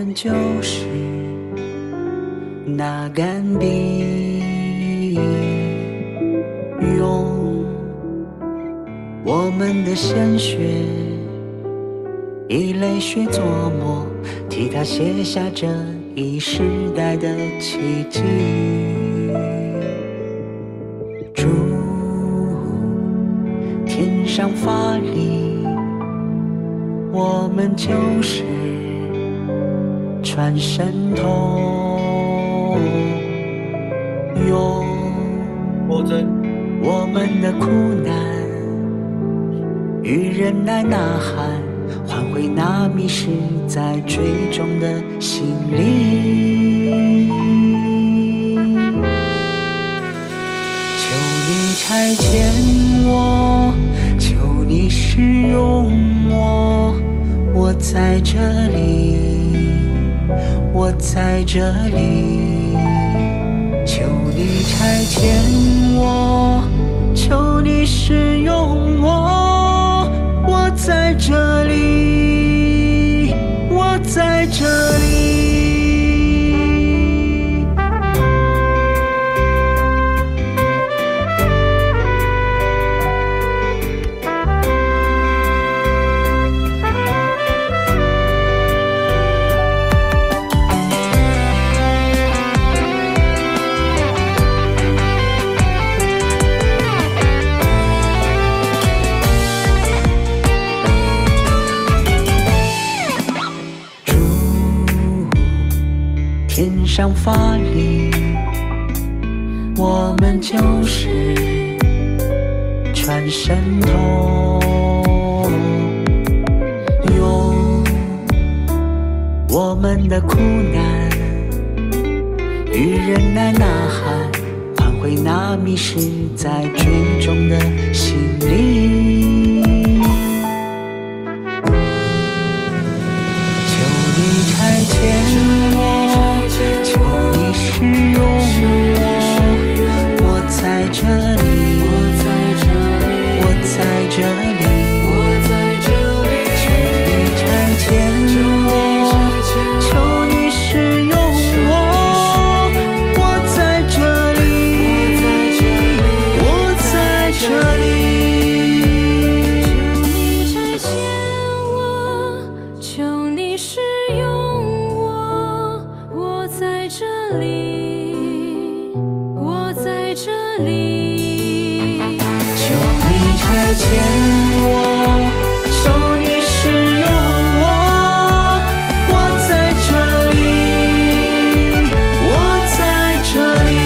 们就是那杆笔，用我们的鲜血以泪水作墨，替他写下这一时代的奇迹。祝天上发力，我们就是传神童，用我们的苦难与忍耐呐喊，换回那迷失在追踪的心灵。求你差遣我，求你使用我，我在这里，我在这里。求你差遣我，求你使用我，我在这里，我在这里。天上发力，我们就是传神童，用我们的苦难与忍耐呐喊，换回那迷失在追踪的心灵。求你差遣我，求你使用我，我在这里，我在这里，求你差遣我，求你使用我，我在这里，我在这里。 求你使用我，我在这里，我在这里。 求你差遣我，求你使用我，我在这里，我在这里。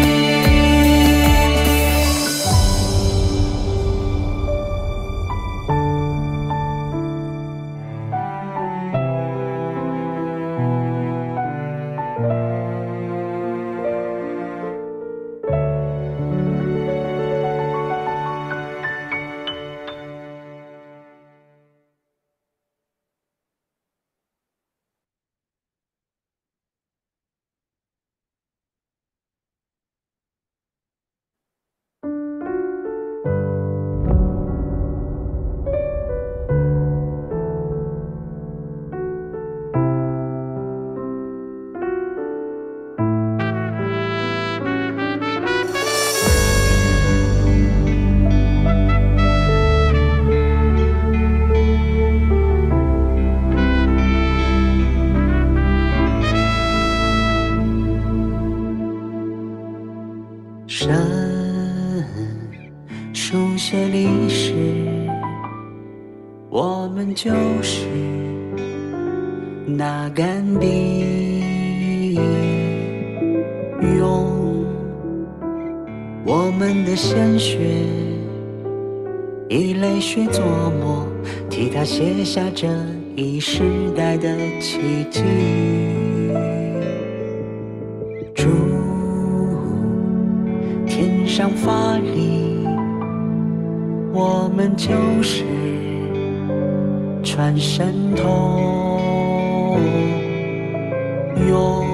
神书写历史，我们就是那杆笔，用我们的鲜血以泪水作墨，替他写下这一时代的奇迹。祝天上发力，我们就是传神童，用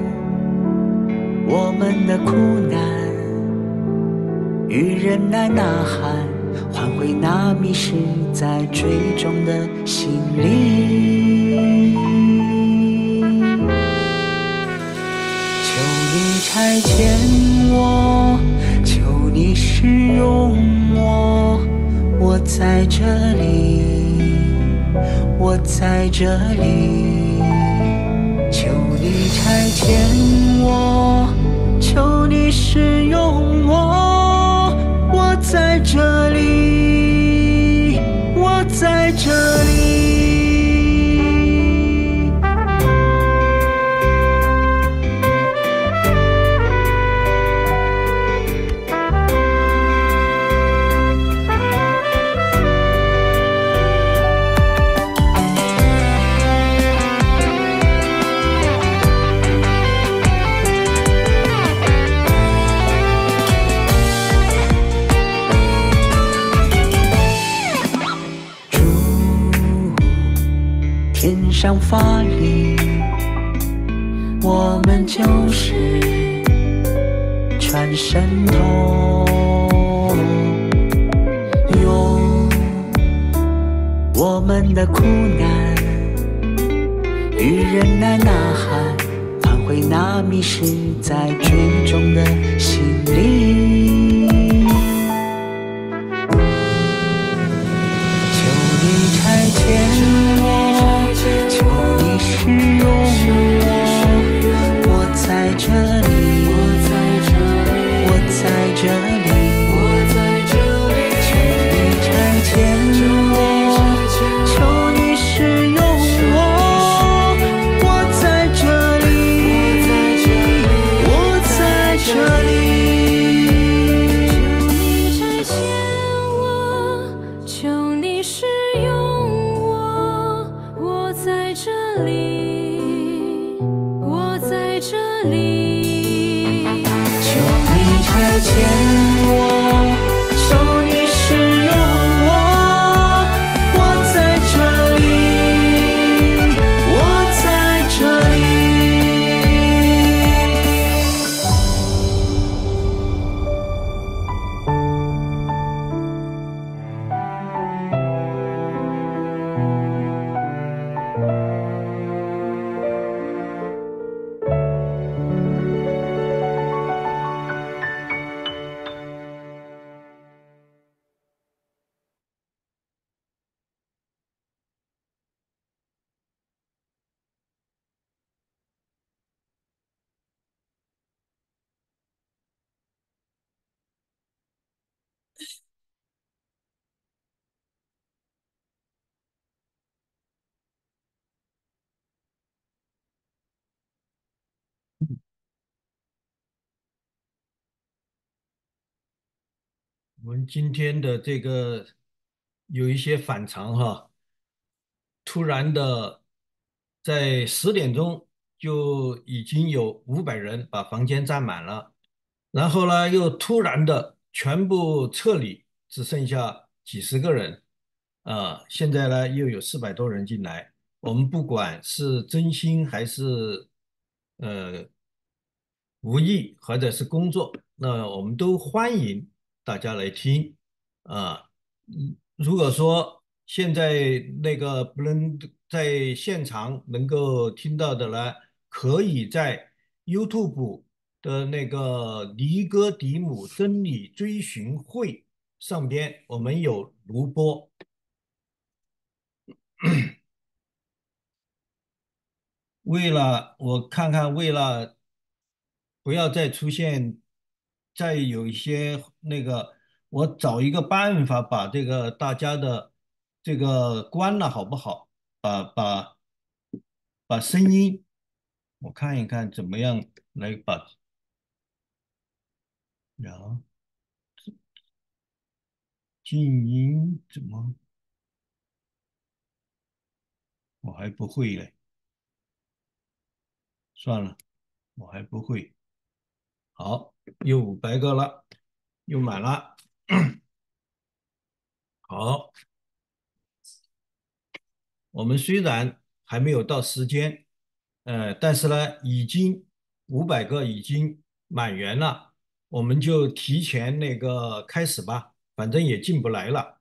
我们的苦难与忍耐呐喊，换回那迷失在追踪的心灵。 差遣我，求你使用我，我在这里，我在这里。求你差遣我，求你使用我，我在这里，我在这里。主，天上发力，我们就是传神通，用我们的苦难与忍耐呐喊，挽回那迷失在追中的心灵。求你差遣我，求你使用我，我在这里，我在这里。求你差遣我，求你使用我，我在这里，我在这里。 求你使用我，我在这里，我在这里。 求你差遣我，求你使用我，我在这里，我在这里。 我们今天的这个有一些反常哈，突然的在10点钟就已经有500人把房间占满了，然后呢又突然的全部撤离，只剩下几十个人，现在呢又有400多人进来，我们不管是真心还是呃无意或者是工作，那我们都欢迎大家来听啊。如果说现在那个不能在现场能够听到的呢，可以在 YouTube 的那个尼哥底母真理追寻会上边，我们有录播。为了我看看，为了不要再出现，再有一些那个，我找一个办法把这个大家的这个关了，好不好？把声音，我看一看怎么样来把，然后静音怎么我还不会嘞，算了，我还不会。好，又500个了，又满了。好。我们虽然还没有到时间，但是呢，已经500个已经满员了，我们就提前那个开始吧，反正也进不来了。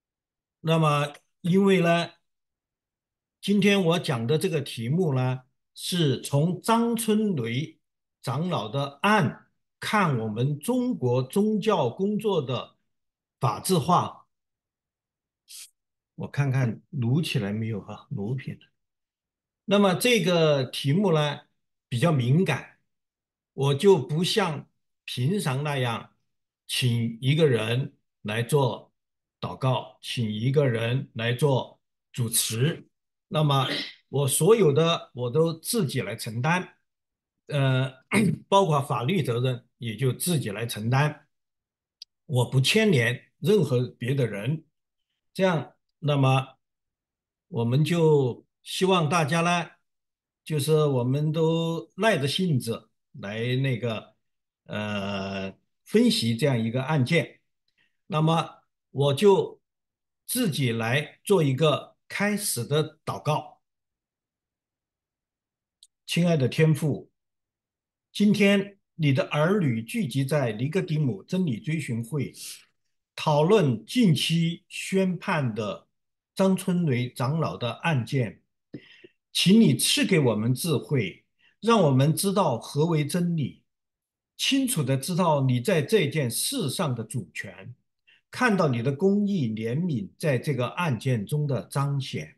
那么，因为呢，今天我讲的这个题目呢， 是从张春雷长老的案看我们中国宗教工作的法治化。我看看录起来没有哈，录屏。那么这个题目呢比较敏感，我就不像平常那样请一个人来做祷告，请一个人来做主持。那么我所有的我都自己来承担，呃，包括法律责任也就自己来承担，我不牵连任何别的人。这样，那么我们就希望大家呢，就是我们都耐着性子来呃分析这样一个案件。那么我就自己来做一个开始的祷告。亲爱的天父，今天你的儿女聚集在尼哥底母真理追寻会，讨论近期宣判的张春雷长老的案件，请你赐给我们智慧，让我们知道何为真理，清楚的知道你在这件事上的主权，看到你的公义怜悯在这个案件中的彰显。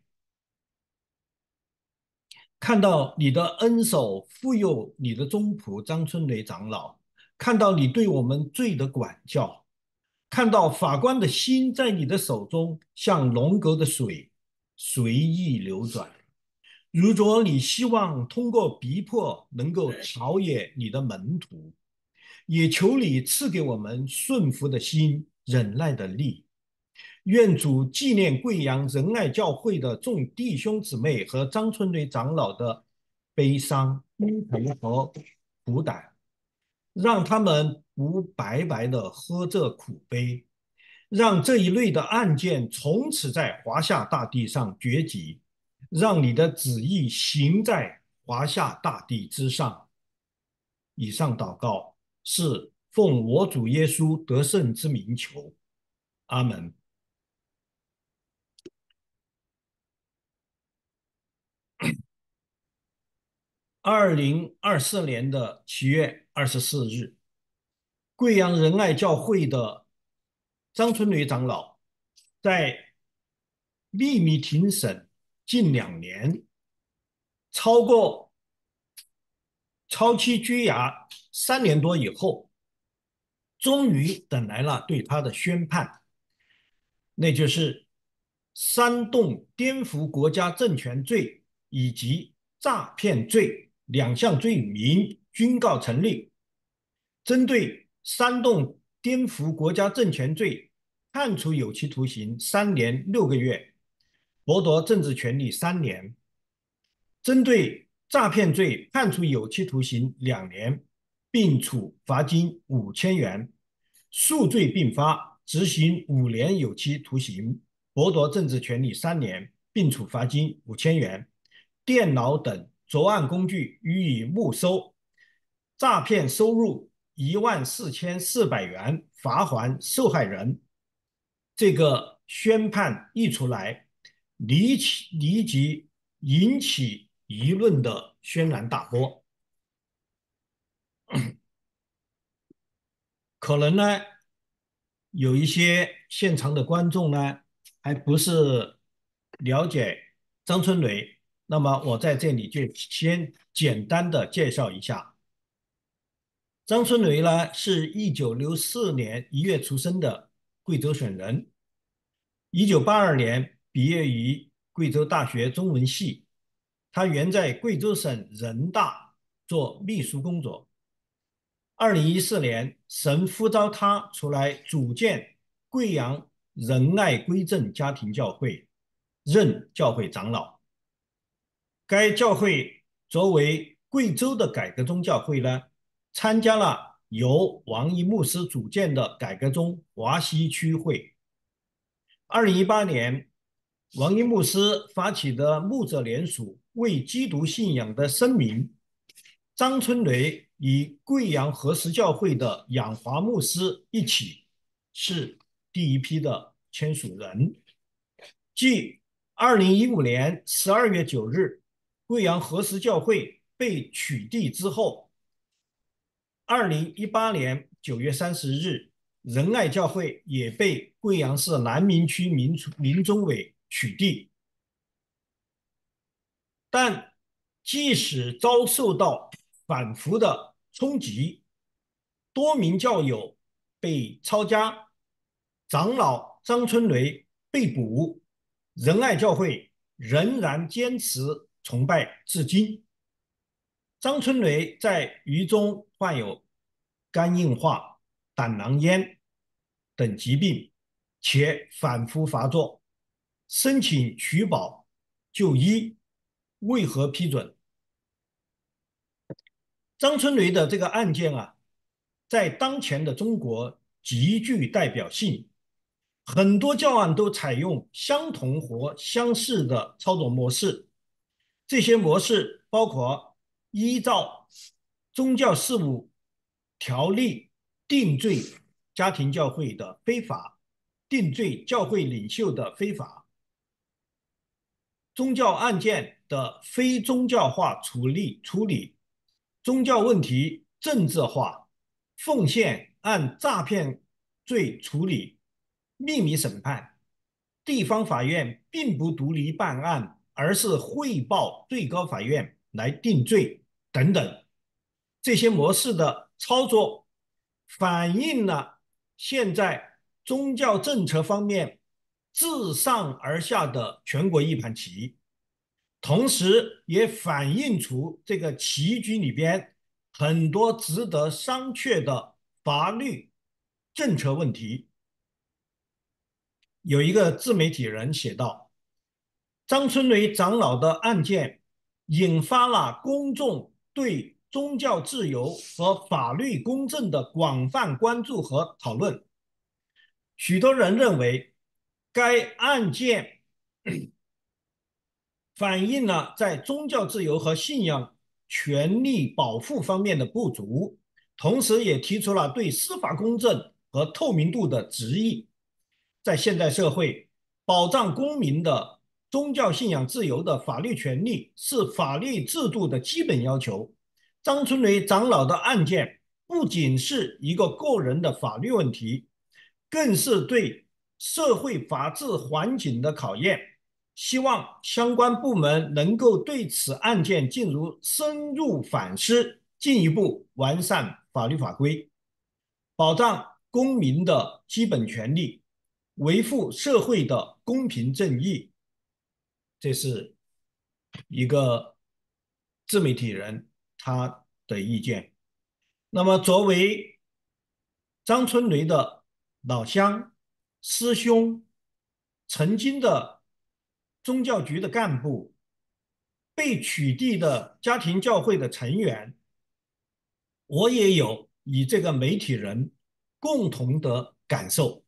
看到你的恩手护佑你的宗仆张春雷长老，看到你对我们罪的管教，看到法官的心在你的手中像龙沟的水随意流转。如果你希望通过逼迫能够陶冶你的门徒，也求你赐给我们顺服的心、忍耐的力。愿主纪念贵阳仁爱教会的众弟兄姊妹和张春雷长老的悲伤、心疼和苦胆，让他们不白白的喝这苦杯，让这一类的案件从此在华夏大地上绝迹，让你的旨意行在华夏大地之上。以上祷告是奉我主耶稣得胜之名求，阿门。2024年7月24日，贵阳仁爱教会的张春雷长老在秘密庭审近2年，超期拘押3年多以后，终于等来了对他的宣判，那就是煽动颠覆国家政权罪以及诈骗罪2项罪名均告成立。针对煽动颠覆国家政权罪，判处有期徒刑3年6个月，剥夺政治权利3年；针对诈骗罪，判处有期徒刑2年，并处罚金5000元，数罪并发，执行5年有期徒刑，剥夺政治权利3年，并处罚金5000元，电脑等作案工具予以没收，诈骗收入14400元，罚还受害人。这个宣判一出来，立即引起舆论的轩然大波。可能呢，有一些现场的观众呢，还不是了解张春雷，那么我在这里就先简单的介绍一下。张春雷呢，是1964年1月出生的贵州省人，1982年毕业于贵州大学中文系，他原在贵州省人大做秘书工作。2014年，神呼召他出来组建贵阳仁爱归正家庭教会，任教会长老。该教会作为贵州的改革宗教会呢，参加了由王一牧师组建的改革宗华西区会。2018年，王一牧师发起的牧者联署为基督信仰的声明，张春雷与贵阳何时教会的养华牧师一起是第一批的签署人。继2015年12月9日贵阳何时教会被取缔之后，2018年9月30日，仁爱教会也被贵阳市南明区民中委取缔。但即使遭受到反复的冲击，多名教友被抄家，长老张春雷被捕，仁爱教会仍然坚持崇拜至今。张春雷在狱中患有肝硬化、胆囊炎等疾病，且反复发作，申请取保就医，未获批准。张春雷的这个案件啊，在当前的中国极具代表性，很多教案都采用相同或相似的操作模式。这些模式包括依照宗教事务条例定罪家庭教会的非法，定罪教会领袖的非法，宗教案件的非宗教化处理，宗教问题政治化，奉献按诈骗罪处理，秘密审判，地方法院并不独立办案，而是汇报最高法院来定罪等等。这些模式的操作反映了现在宗教政策方面自上而下的全国一盘棋，同时也反映出这个棋局里边很多值得商榷的法律政策问题。有一个自媒体人写道，张春雷长老的案件引发了公众对宗教自由和法律公正的广泛关注和讨论。许多人认为该案件反映了在宗教自由和信仰权利保护方面的不足，同时也提出了对司法公正和透明度的质疑。在现代社会，保障公民的宗教信仰自由的法律权利是法律制度的基本要求。张春雷长老的案件不仅是一个个人的法律问题，更是对社会法治环境的考验。希望相关部门能够对此案件进入深入反思，进一步完善法律法规，保障公民的基本权利，维护社会的公平正义。这是一个自媒体人他的意见。那么作为张春雷的老乡、师兄，曾经的宗教局的干部，被取缔的家庭教会的成员，我也有与这个媒体人共同的感受。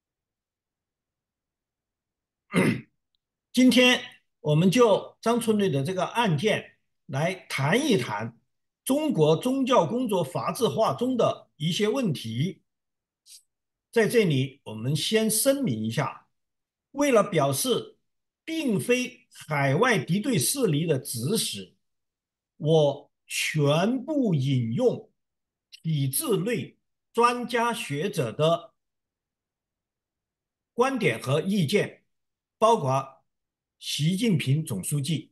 今天我们就张春雷的这个案件来谈一谈中国宗教工作法治化中的一些问题。在这里我们先声明一下，为了表示并非海外敌对势力的指使，我全部引用体制内专家学者的观点和意见，包括习近平总书记。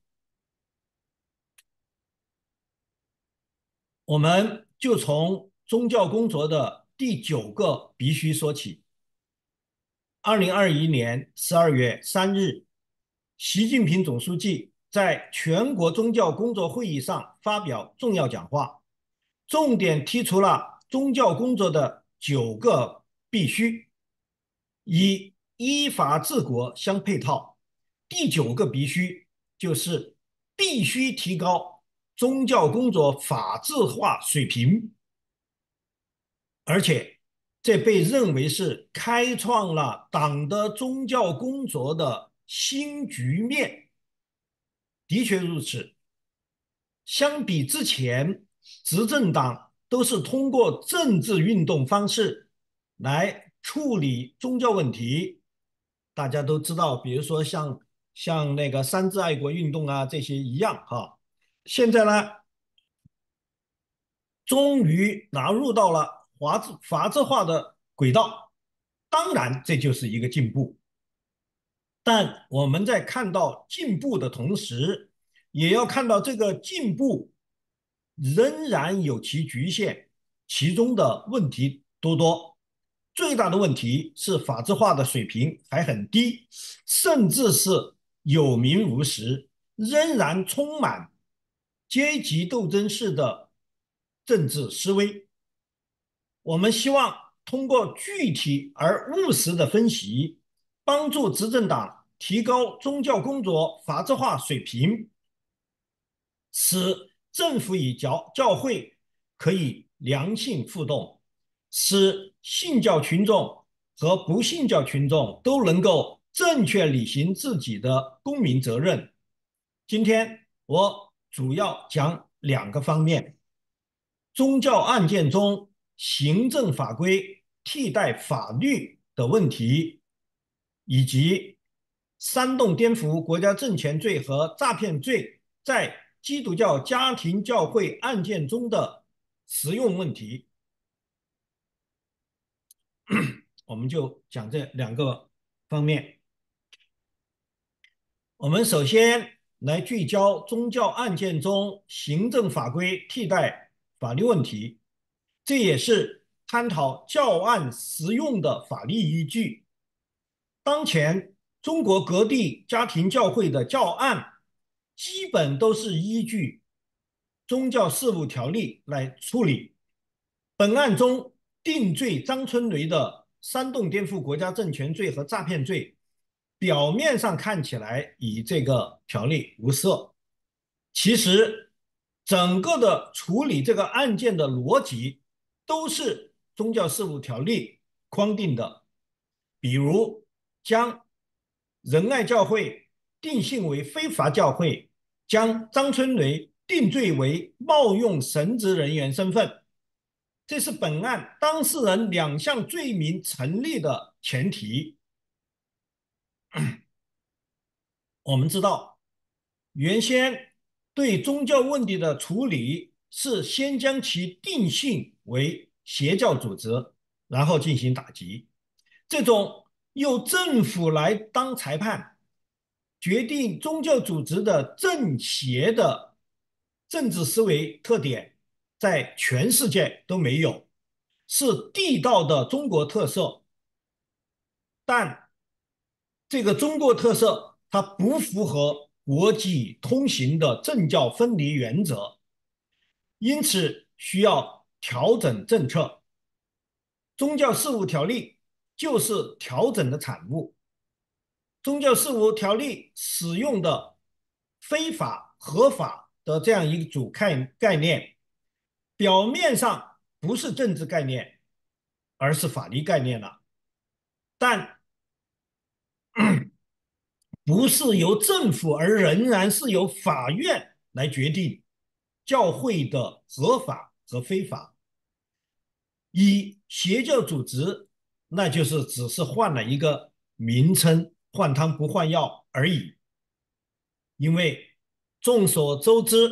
我们就从宗教工作的第9个必须说起。2021年12月3日，习近平总书记在全国宗教工作会议上发表重要讲话，重点提出了宗教工作的9个必须，以依法治国相配套。第9个必须就是必须提高宗教工作法治化水平，而且这被认为是开创了党的宗教工作的新局面。的确如此，相比之前，执政党都是通过政治运动方式来处理宗教问题。大家都知道，比如说像那个三自爱国运动啊，这些一样哈。 现在呢，终于纳入到了法治化的轨道，当然这就是一个进步。但我们在看到进步的同时，也要看到这个进步仍然有其局限，其中的问题多多。最大的问题是法治化的水平还很低，甚至是有名无实，仍然充满阶级斗争式的政治思维。我们希望通过具体而务实的分析，帮助执政党提高宗教工作法治化水平，使政府与教会可以良性互动，使信教群众和不信教群众都能够正确履行自己的公民责任。今天我主要讲两个方面：宗教案件中行政法规替代法律的问题，以及煽动颠覆国家政权罪和诈骗罪在基督教家庭教会案件中的实用问题。我们就讲这两个方面。我们首先来聚焦宗教案件中行政法规替代法律问题，这也是探讨教案实用的法律依据。当前中国各地家庭教会的教案基本都是依据宗教事务条例来处理。本案中定罪张春雷的煽动颠覆国家政权罪和诈骗罪，表面上看起来与这个条例无涉，其实整个的处理这个案件的逻辑都是宗教事务条例框定的。比如将仁爱教会定性为非法教会，将张春雷定罪为冒用神职人员身份，这是本案当事人两项罪名成立的前提。我们知道，原先对宗教问题的处理是先将其定性为邪教组织，然后进行打击。这种由政府来当裁判，决定宗教组织的正邪的政治思维特点，在全世界都没有，是地道的中国特色。但这个中国特色它不符合国际通行的政教分离原则，因此需要调整政策。宗教事务条例就是调整的产物。宗教事务条例使用的非法、合法的这样一组概念，表面上不是政治概念，而是法律概念了。但不是由政府，而仍然是由法院来决定教会的合法和非法。以邪教组织，那就是只是换了一个名称，换汤不换药而已。因为众所周知，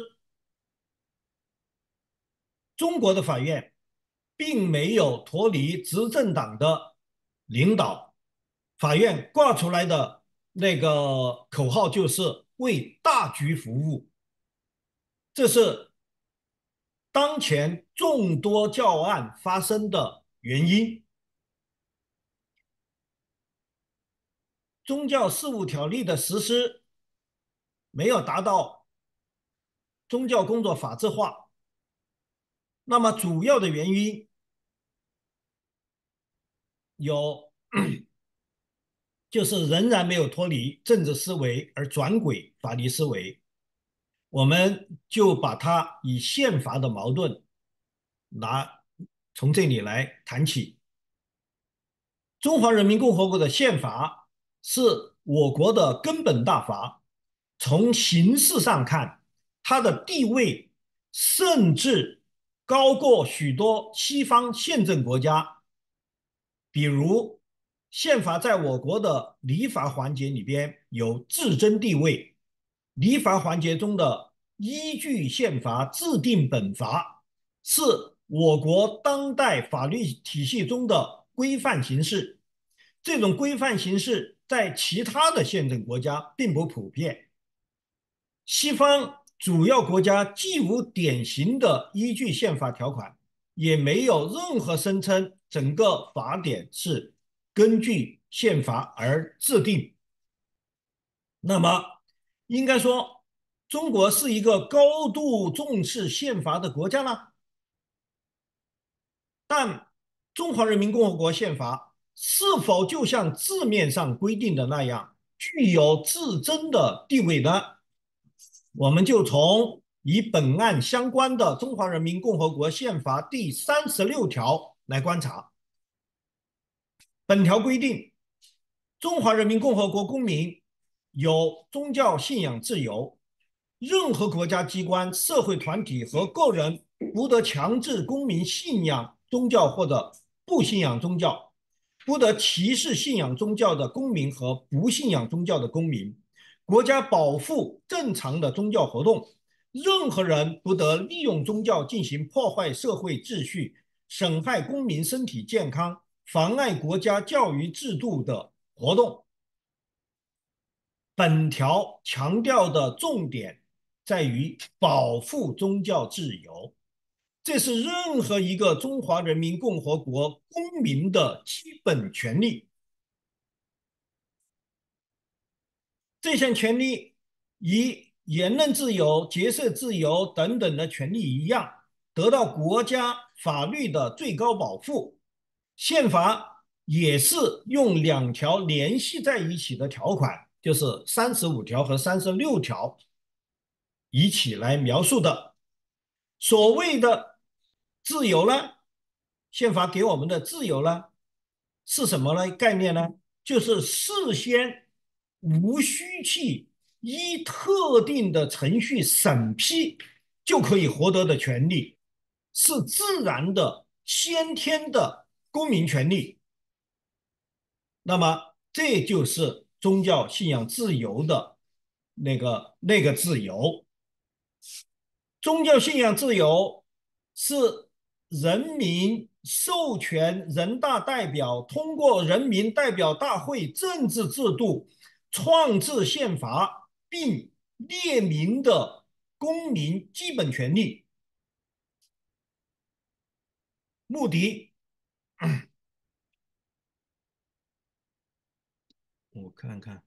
中国的法院并没有脱离执政党的领导，法院挂出来的那个口号就是为大局服务，这是当前众多教案发生的原因。宗教事务条例的实施没有达到宗教工作法治化，那么主要的原因有就是仍然没有脱离政治思维而转轨法律思维。我们就把它以宪法的矛盾从这里来谈起。中华人民共和国的宪法是我国的根本大法，从形式上看，它的地位甚至高过许多西方宪政国家。比如宪法在我国的立法环节里边有至臻地位，立法环节中的依据宪法制定本法，是我国当代法律体系中的规范形式。这种规范形式在其他的宪政国家并不普遍。西方主要国家既无典型的依据宪法条款，也没有任何声称整个法典是根据宪法而制定。那么，应该说，中国是一个高度重视宪法的国家了。但中华人民共和国宪法是否就像字面上规定的那样具有至真的地位呢？我们就从与本案相关的《中华人民共和国宪法》第36条来观察。本条规定，中华人民共和国公民有宗教信仰自由，任何国家机关、社会团体和个人不得强制公民信仰宗教或者不信仰宗教，不得歧视信仰宗教的公民和不信仰宗教的公民。国家保护正常的宗教活动，任何人不得利用宗教进行破坏社会秩序、损害公民身体健康、妨碍国家教育制度的活动。本条强调的重点在于保护宗教自由，这是任何一个中华人民共和国公民的基本权利。这项权利与言论自由、结社自由等等的权利一样，得到国家法律的最高保护。宪法也是用2条联系在一起的条款，就是35条和36条一起来描述的。所谓的自由呢，宪法给我们的自由呢，是什么呢？概念呢？就是事先无需去依特定的程序审批就可以获得的权利，是自然的、先天的公民权利。那么，这就是宗教信仰自由的那个自由。宗教信仰自由是人民授权人大代表通过人民代表大会政治制度创制宪法并列明的公民基本权利。目的，我看看，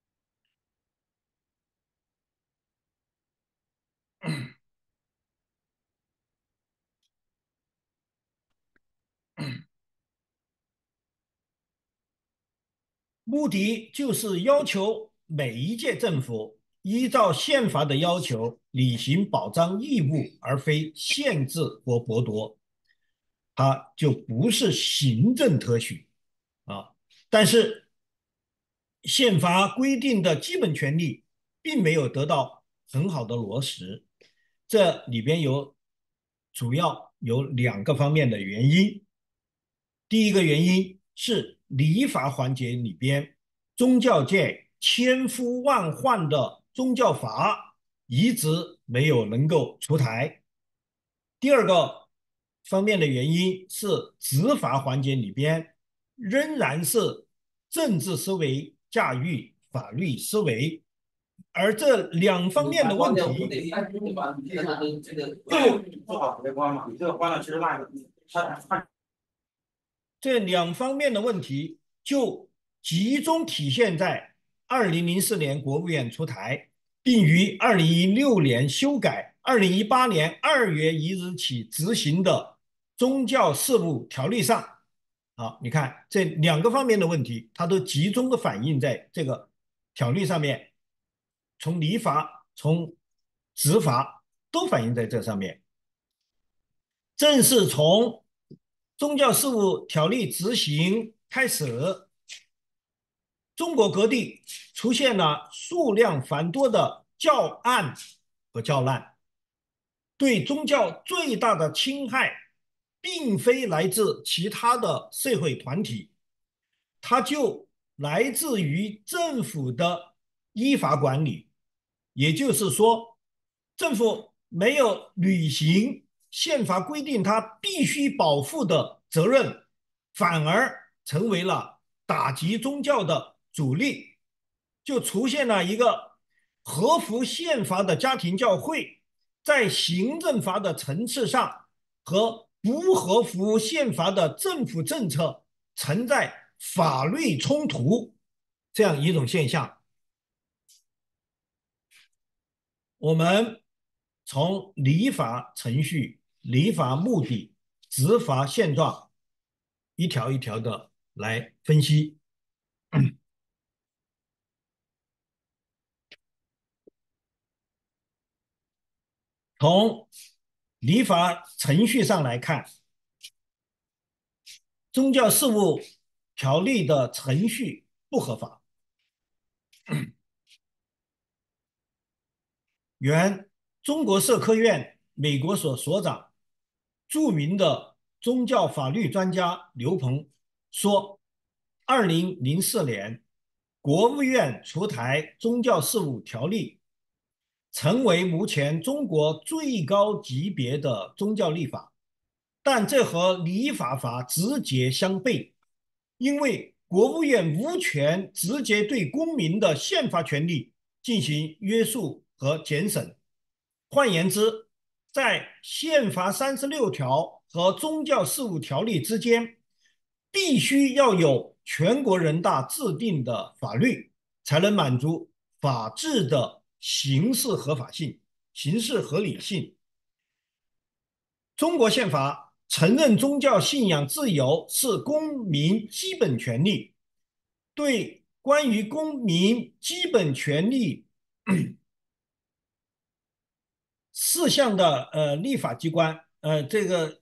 目的就是要求每一届政府依照宪法的要求履行保障义务，而非限制或剥夺。它就不是行政特许啊。但是宪法规定的基本权利并没有得到很好的落实，这里边主要有2个方面的原因。第一个原因是立法环节里边，宗教界千呼万唤的宗教法一直没有能够出台。第二个方面的原因是执法环节里边仍然是政治思维驾驭法律思维，而这2方面的问题，这2方面的问题就集中体现在2004年国务院出台，并于2016年修改2018年2月1日起执行的宗教事务条例上。好，你看这2个方面的问题，它都集中的反映在这个条例上面，从立法、从执法都反映在这上面。正是从宗教事务条例执行开始，中国各地出现了数量繁多的教案和教难。对宗教最大的侵害并非来自其他的社会团体，它就来自于政府的依法管理。也就是说， 政府没有履行宪法规定他必须保护的责任，反而成为了打击宗教的主力，就出现了一个合乎宪法的家庭教会，在行政法的层次上和不合乎宪法的政府政策存在法律冲突这样一种现象。我们从立法程序、立法目的、执法现状一条一条的来分析。从立法程序上来看，宗教事务条例的程序不合法。原中国社科院美国所所长、著名的宗教法律专家刘鹏说，2004年，国务院出台宗教事务条例，成为目前中国最高级别的宗教立法，但这和立法法直接相悖，因为国务院无权直接对公民的宪法权利进行约束和检审。换言之，在宪法36条和宗教事务条例之间，必须要有全国人大制定的法律，才能满足法治的形式合法性、形式合理性。中国宪法承认宗教信仰自由是公民基本权利，对关于公民基本权利事项的立法机关这个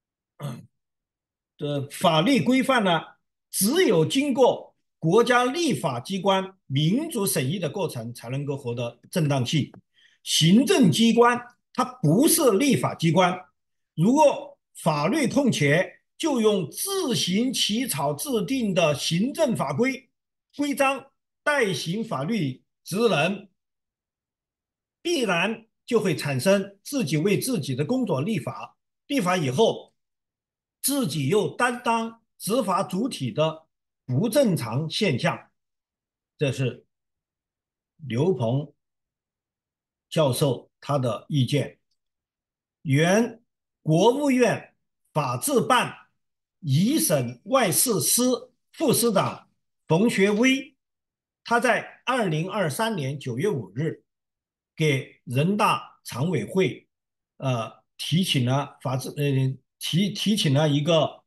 法律规范呢，只有经过国家立法机关民主审议的过程才能够获得正当性。行政机关它不是立法机关，如果法律痛切，就用自行起草制定的行政法规、规章代行法律职能，必然就会产生自己为自己的工作立法，立法以后自己又担当执法主体的不正常现象。这是刘鹏教授他的意见。原国务院法制办一审外事司副司长冯学威，他在2023年9月5日给人大常委会提请了提请了一个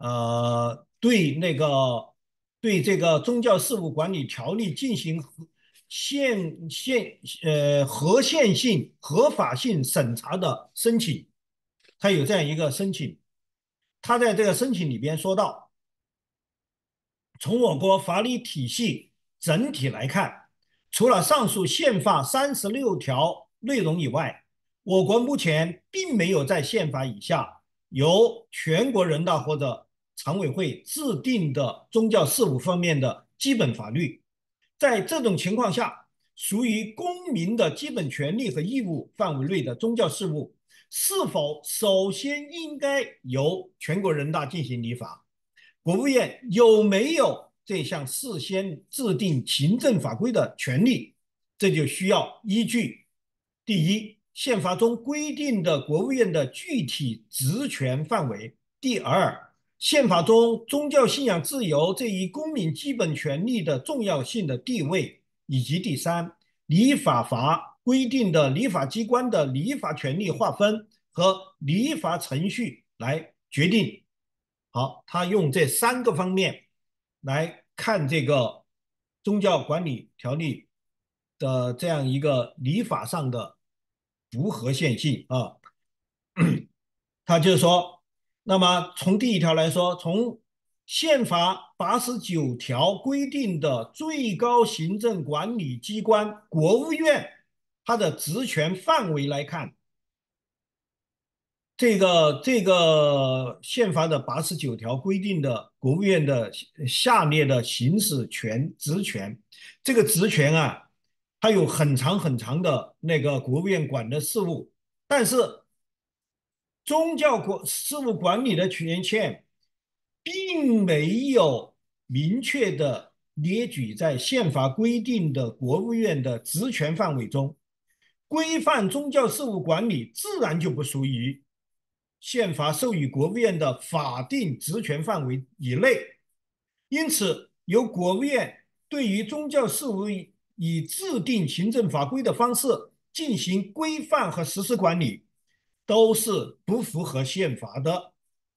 对这个宗教事务管理条例进行合宪性、合法性审查的申请，他有这样一个申请。他在这个申请里边说到，从我国法律体系整体来看，除了上述宪法36条内容以外，我国目前并没有在宪法以下由全国人大或者常委会制定的宗教事务方面的基本法律。在这种情况下，属于公民的基本权利和义务范围内的宗教事务，是否首先应该由全国人大进行立法？国务院有没有这项事先制定行政法规的权利？这就需要依据第一，宪法中规定的国务院的具体职权范围；第二，宪法中宗教信仰自由这一公民基本权利的重要性的地位，以及第三，立法法规定的立法机关的立法权力划分和立法程序来决定。好，他用这3个方面来看这个宗教管理条例的这样一个立法上的不合宪性啊。他就说，那么从第1条来说，从宪法89条规定的最高行政管理机关国务院它的职权范围来看，这个宪法的89条规定的国务院的下列的行使职权，这个职权啊，它有很长很长的那个国务院管的事务，但是宗教事务管理的权限并没有明确的列举在宪法规定的国务院的职权范围中，规范宗教事务管理自然就不属于宪法授予国务院的法定职权范围以内。因此，由国务院对于宗教事务以制定行政法规的方式进行规范和实施管理，都是不符合宪法的。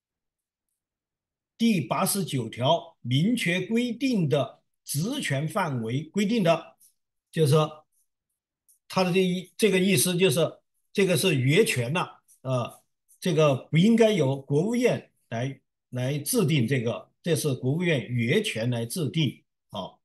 第89条明确规定的职权范围规定的，就是说，他的这个意思就是，这个是越权了，这个不应该由国务院来制定这个，这是国务院越权来制定。好，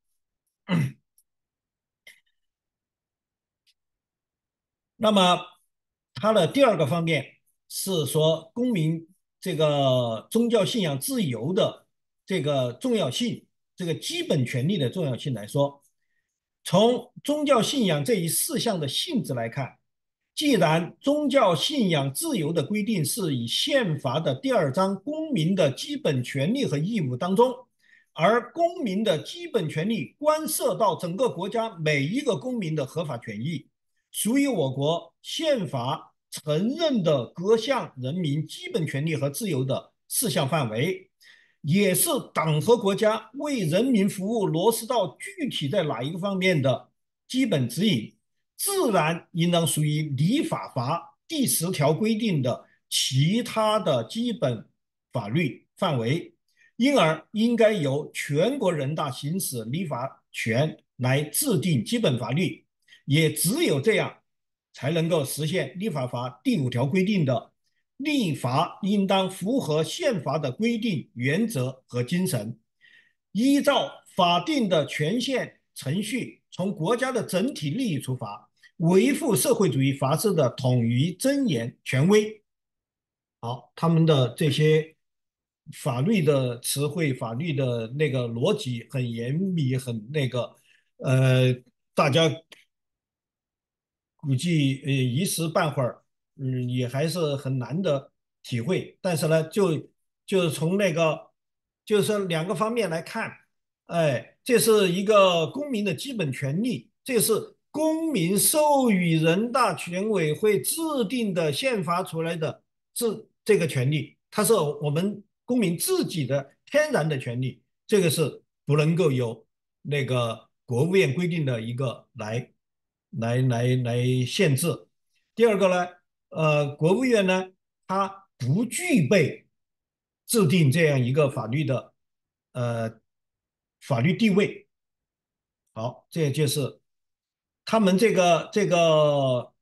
那么它的第二个方面是说公民这个宗教信仰自由的这个重要性，这个基本权利的重要性来说，从宗教信仰这一事项的性质来看，既然宗教信仰自由的规定是以宪法的第2章公民的基本权利和义务当中，而公民的基本权利关涉到整个国家每一个公民的合法权益，属于我国宪法承认的各项人民基本权利和自由的事项范围，也是党和国家为人民服务落实到具体在哪一个方面的基本指引，自然应当属于立法法第10条规定的其他的基本法律范围，因而应该由全国人大行使立法权来制定基本法律，也只有这样才能够实现立法法第5条规定的立法应当符合宪法的规定原则和精神，依照法定的权限程序，从国家的整体利益出发，维护社会主义法治的统一尊严权威。好，他们的这些法律的词汇、法律的那个逻辑很严密，很那个，大家估计一时半会儿，也还是很难的体会。但是呢，就是从那个，就是2个方面来看，哎，这是一个公民的基本权利，这是公民授予人大全委会制定的宪法出来的这个权利，它是我们公民自己的天然的权利，这个是不能够由那个国务院规定的一个来限制。第二个呢，国务院呢，它不具备制定这样一个呃法律地位。好，这就是他们这个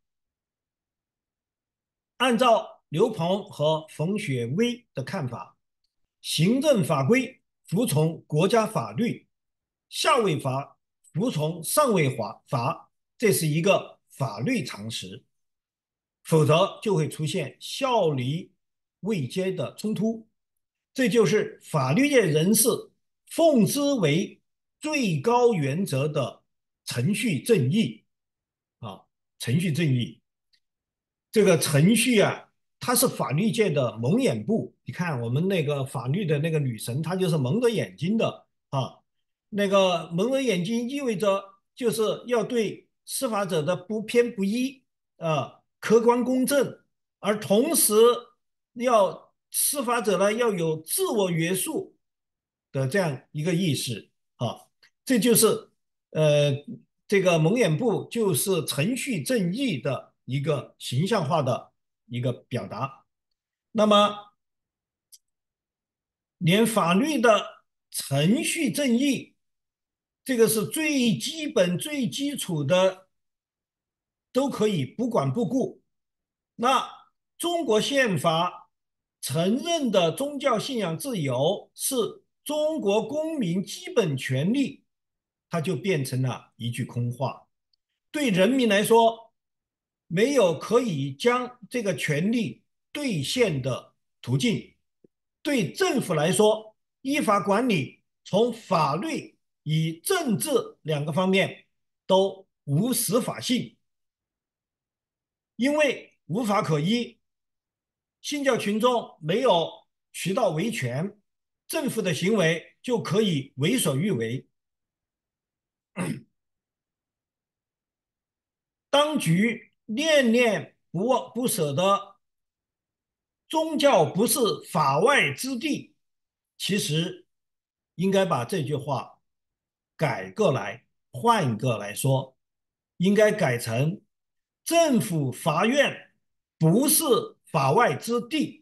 按照刘鹏和冯雪薇的看法，行政法规服从国家法律，下位法服从上位法，这是一个法律常识，否则就会出现效力未接的冲突。这就是法律界人士奉之为最高原则的程序正义啊，程序正义。这个程序啊，它是法律界的蒙眼部。你看我们那个法律的那个女神，她就是蒙着眼睛的啊。那个蒙着眼睛意味着就是要对司法者的不偏不倚客观公正，而同时要司法者呢要有自我约束的这样一个意识啊。这就是呃这个蒙眼部就是程序正义的一个形象化的一个表达。那么连法律的程序正义，这个是最基本最基础的，都可以不管不顾。那中国宪法承认的宗教信仰自由是中国公民基本权利，它就变成了一句空话。对人民来说，没有可以将这个权利兑现的途径；对政府来说，依法管理从法律与政治2个方面都无实法性。 因为无法可依，信教群众没有渠道维权，政府的行为就可以为所欲为。当局念念不舍的宗教不是法外之地，其实应该把这句话改过来，换一个来说，应该改成政府法院不是法外之地。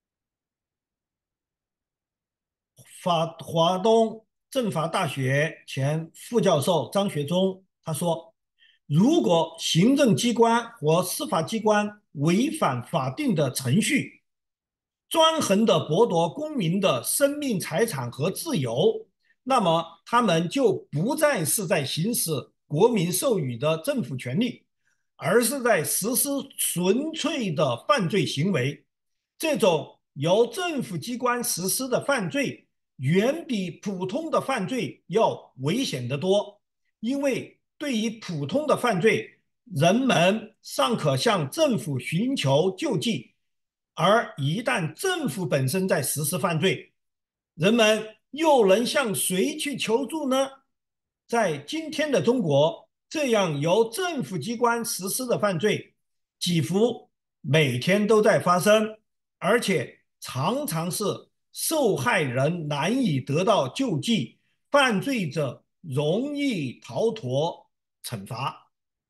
华东政法大学前副教授张学忠他说，如果行政机关或司法机关违反法定的程序，专横地剥夺公民的生命、财产和自由，那么他们就不再是在行使国民授予的政府权利，而是在实施纯粹的犯罪行为。这种由政府机关实施的犯罪远比普通的犯罪要危险得多，因为对于普通的犯罪，人们尚可向政府寻求救济，而一旦政府本身在实施犯罪，人们又能向谁去求助呢？在今天的中国，这样由政府机关实施的犯罪几乎每天都在发生，而且常常是受害人难以得到救济，犯罪者容易逃脱惩罚。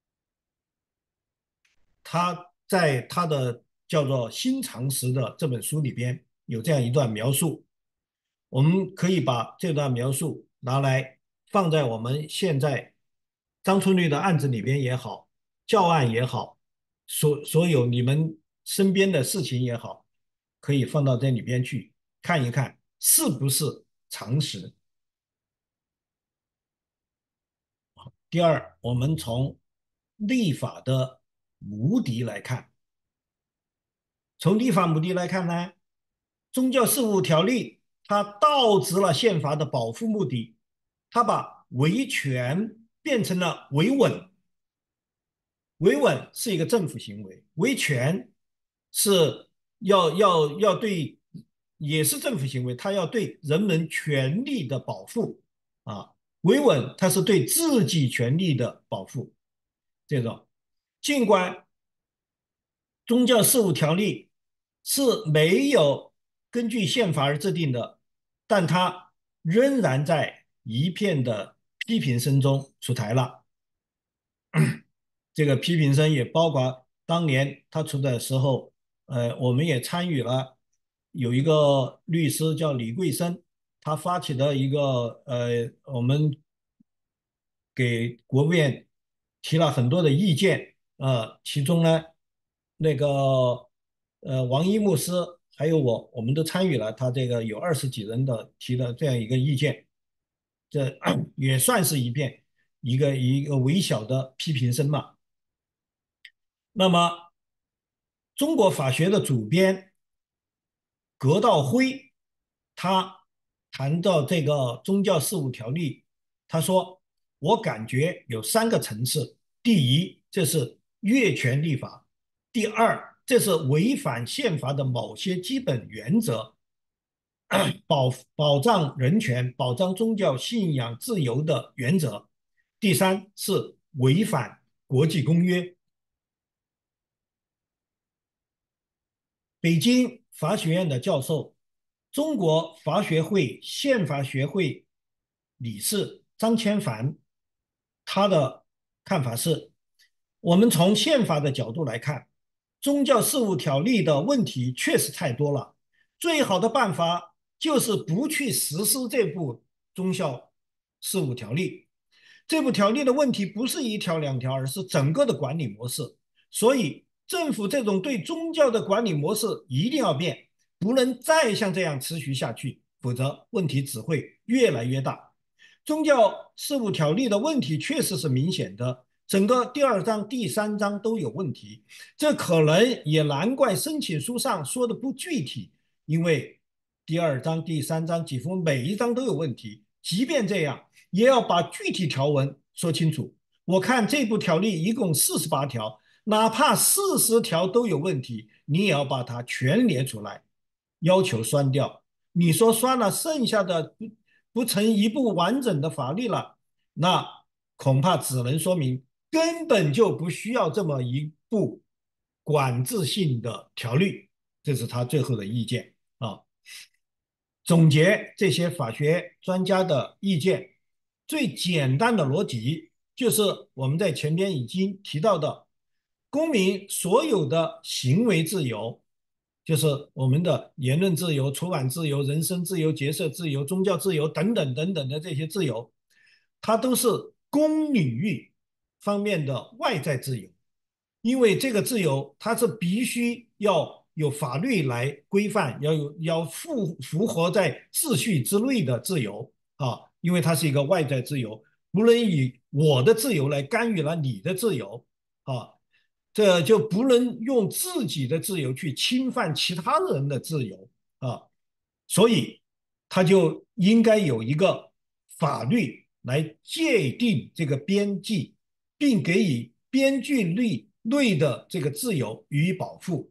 他在他的叫做《新常识》的这本书里边有这样一段描述，我们可以把这段描述拿来放在我们现在张春绿的案子里边也好，教案也好，所有你们身边的事情也好，可以放到这里边去看一看，是不是常识。第二，我们从立法的目的来看，从立法目的来看呢，宗教事务条例它倒置了宪法的保护目的，它把维权变成了维稳。维稳是一个政府行为，维权是要对，也是政府行为，它要对人们权利的保护啊。维稳它是对自己权利的保护。这种尽管宗教事务条例是没有根据宪法而制定的，但它仍然在一片的批评声中出台了。这个批评声也包括当年他出的时候，我们也参与了，有一个律师叫李桂生，他发起的一个我们给国务院提了很多的意见，其中呢，那个王一牧师还有我们都参与了，他这个有20几人的提的这样一个意见，这也算是一个微小的批评声嘛。那么，中国法学的主编葛道辉，他谈到这个宗教事务条例，他说：“我感觉有3个层次。第一，这是越权立法；第二，这是违反宪法的某些基本原则，保障人权、保障宗教信仰自由的原则；第三，是违反国际公约。”北京法学院的教授、中国法学会宪法学会理事张千帆，他的看法是：我们从宪法的角度来看，宗教事务条例的问题确实太多了，最好的办法就是不去实施这部宗教事务条例。这部条例的问题不是1条2条，而是整个的管理模式。所以政府这种对宗教的管理模式一定要变，不能再像这样持续下去，否则问题只会越来越大。宗教事务条例的问题确实是明显的，整个第2章、第3章都有问题，这可能也难怪申请书上说的不具体，因为第2章、第3章几乎每一章都有问题，即便这样，也要把具体条文说清楚。我看这部条例一共48条， 哪怕40条都有问题，你也要把它全列出来，要求删掉。你说删了，剩下的不成一部完整的法律了，那恐怕只能说明根本就不需要这么一部管制性的条例。这是他最后的意见啊。总结这些法学专家的意见，最简单的逻辑就是我们在前边已经提到的，公民所有的行为自由，就是我们的言论自由、出版自由、人身自由、结社自由、宗教自由等等等等的这些自由，它都是公领域方面的外在自由。因为这个自由它是必须要有法律来规范，要符合在秩序之内的自由啊，因为它是一个外在自由，不能以我的自由来干预了你的自由啊，这就不能用自己的自由去侵犯其他人的自由啊，所以它就应该有一个法律来界定这个边际，并给予边际内的这个自由予以保护。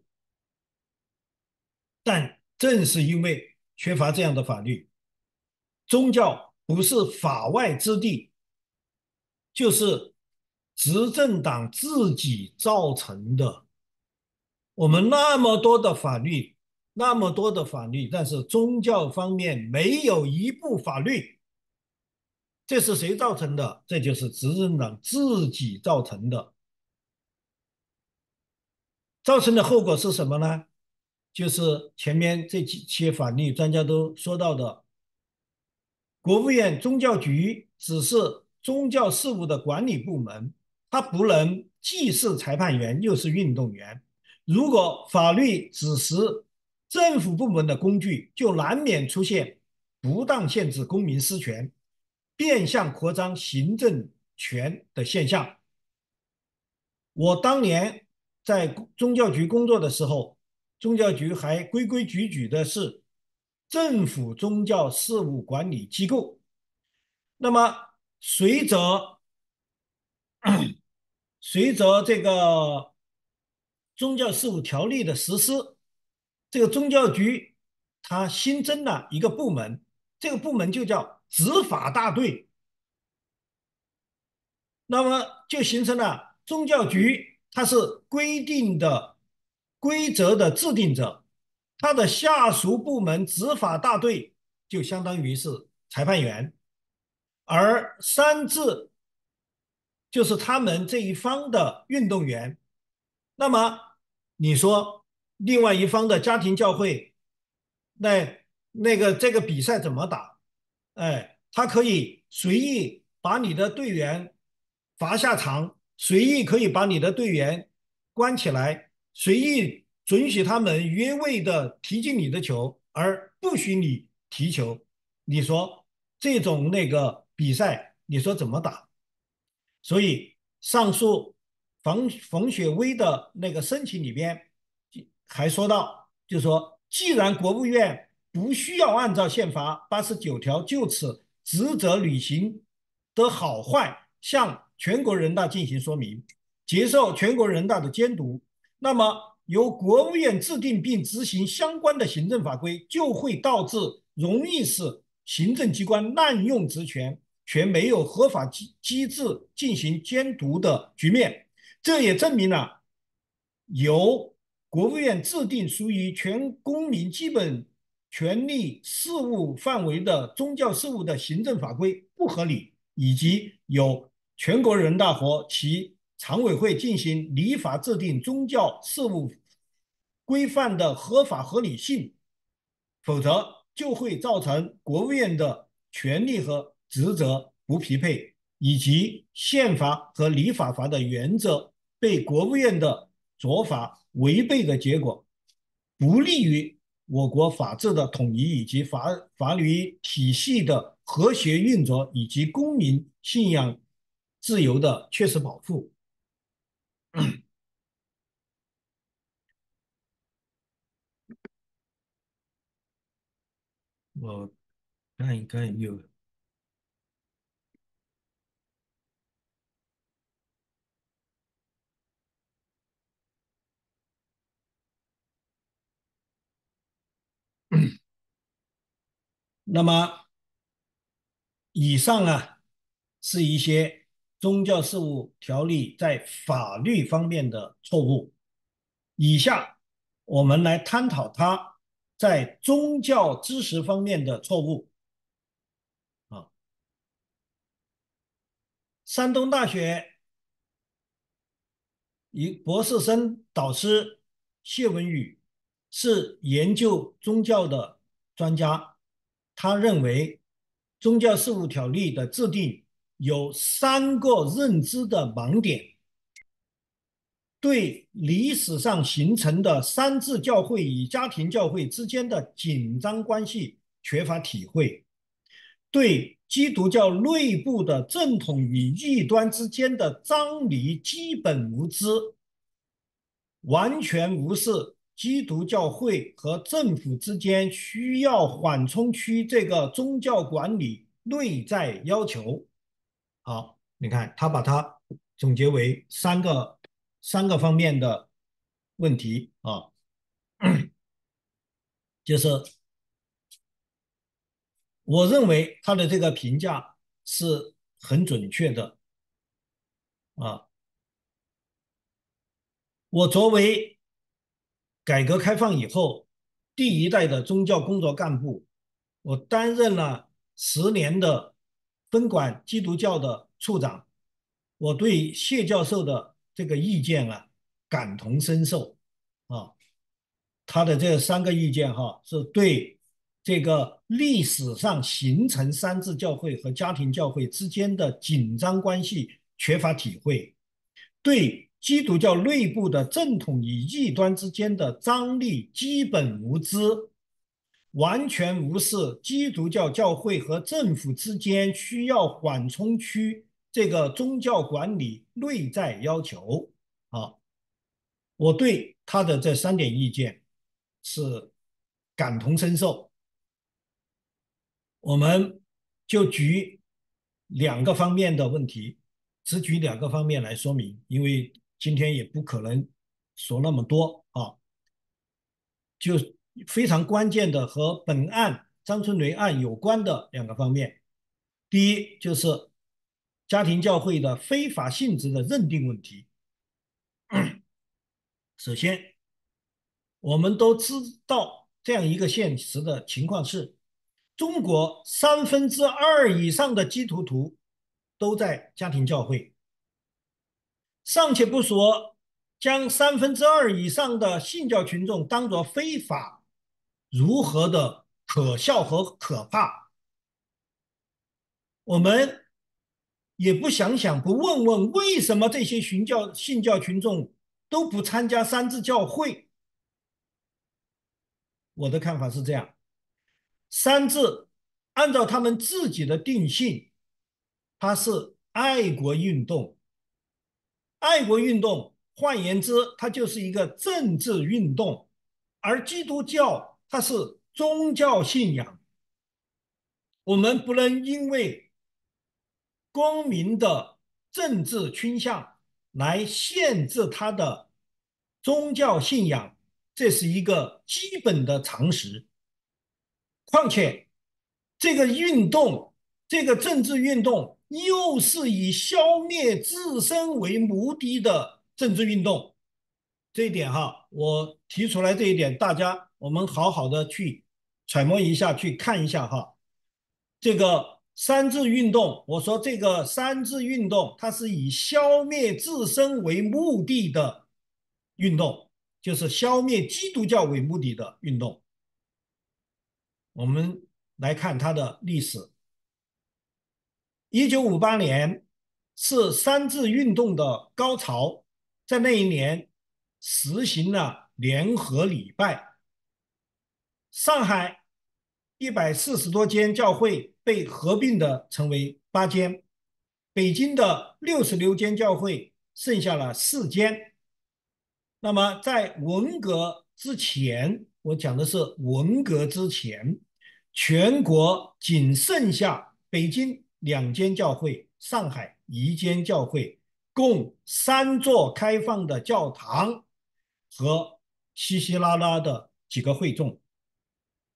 但正是因为缺乏这样的法律，宗教不是法外之地，就是执政党自己造成的。我们那么多的法律，那么多的法律，但是宗教方面没有一部法律，这是谁造成的？这就是执政党自己造成的。造成的后果是什么呢？就是前面这几些法律专家都说到的，国务院宗教局只是宗教事务的管理部门，它不能既是裁判员又是运动员。如果法律只是政府部门的工具，就难免出现不当限制公民私权、变相扩张行政权的现象。我当年在宗教局工作的时候，宗教局还规规矩矩的是政府宗教事务管理机构。那么随着随着这个宗教事务条例的实施，这个宗教局它新增了一个部门，这个部门就叫执法大队。那么就形成了宗教局，它是规定的规则的制定者，它的下属部门执法大队就相当于是裁判员，而三制就是他们这一方的运动员。那么你说另外一方的家庭教会，那个这个比赛怎么打？哎，他可以随意把你的队员罚下场，随意可以把你的队员关起来，随意准许他们越位的踢进你的球，而不许你踢球。你说这种那个比赛，你说怎么打？所以上述冯雪薇的那个申请里边还说到，就是说，既然国务院不需要按照宪法89条就此职责履行的好坏向全国人大进行说明，接受全国人大的监督，那么由国务院制定并执行相关的行政法规，就会导致容易使行政机关滥用职权，却没有合法机制进行监督的局面。这也证明了由国务院制定属于全公民基本权利事务范围的宗教事务的行政法规不合理，以及由全国人大和其常委会进行立法制定宗教事务规范的合法合理性，否则就会造成国务院的权力和职责不匹配，以及宪法和立法法的原则被国务院的做法违背的结果，不利于我国法治的统一以及法律体系的和谐运作，以及公民信仰自由的确实保护。我看一看有那么以上啊是一些宗教事务条例在法律方面的错误。以下我们来探讨它在宗教知识方面的错误。啊，山东大学一博士生导师谢文宇是研究宗教的专家，他认为宗教事务条例的制定有3个认知的盲点，对历史上形成的三自教会与家庭教会之间的紧张关系缺乏体会，对基督教内部的正统与异端之间的张力基本无知，完全无视基督教会和政府之间需要缓冲区这个宗教管理内在要求。好，你看他把它总结为三个方面的问题啊，就是我认为他的这个评价是很准确的啊。我作为改革开放以后第一代的宗教工作干部，我担任了10年的分管基督教的处长，我对谢教授的这个意见啊感同身受啊。他的这3个意见哈，是对这个历史上形成三自教会和家庭教会之间的紧张关系缺乏体会，对基督教内部的正统与异端之间的张力基本无知，完全无视基督教教会和政府之间需要缓冲区这个宗教管理内在要求啊。我对他的这3点意见是感同身受。我们就举2个方面的问题，只举2个方面来说明，因为今天也不可能说那么多啊。就非常关键的和本案张春雷案有关的2个方面。第一就是家庭教会的非法性质的认定问题。首先，我们都知道这样一个现实的情况是，中国2/3以上的基督徒都在家庭教会，尚且不说将2/3以上的信教群众当作非法，如何的可笑和可怕，我们也不想想，不问问为什么这些信教群众都不参加三自教会。我的看法是这样，三自按照他们自己的定性，它是爱国运动。爱国运动换言之，它就是一个政治运动，而基督教它是宗教信仰。我们不能因为公民的政治倾向来限制他的宗教信仰，这是一个基本的常识。况且，这个运动，这个政治运动，又是以消灭自身为目的的政治运动。这一点哈，我提出来这一点，大家我们好好的去揣摩一下，去看一下哈。这个三自运动，我说这个三自运动，它是以消灭自身为目的的运动，就是消灭基督教为目的的运动。我们来看它的历史。1958年是三自运动的高潮，在那一年实行了联合礼拜。上海140多间教会被合并的成为8间，北京的66间教会剩下了4间。那么在文革之前，我讲的是文革之前，全国仅剩下北京2间教会，上海1间教会，共3座开放的教堂和稀稀拉拉的几个会众。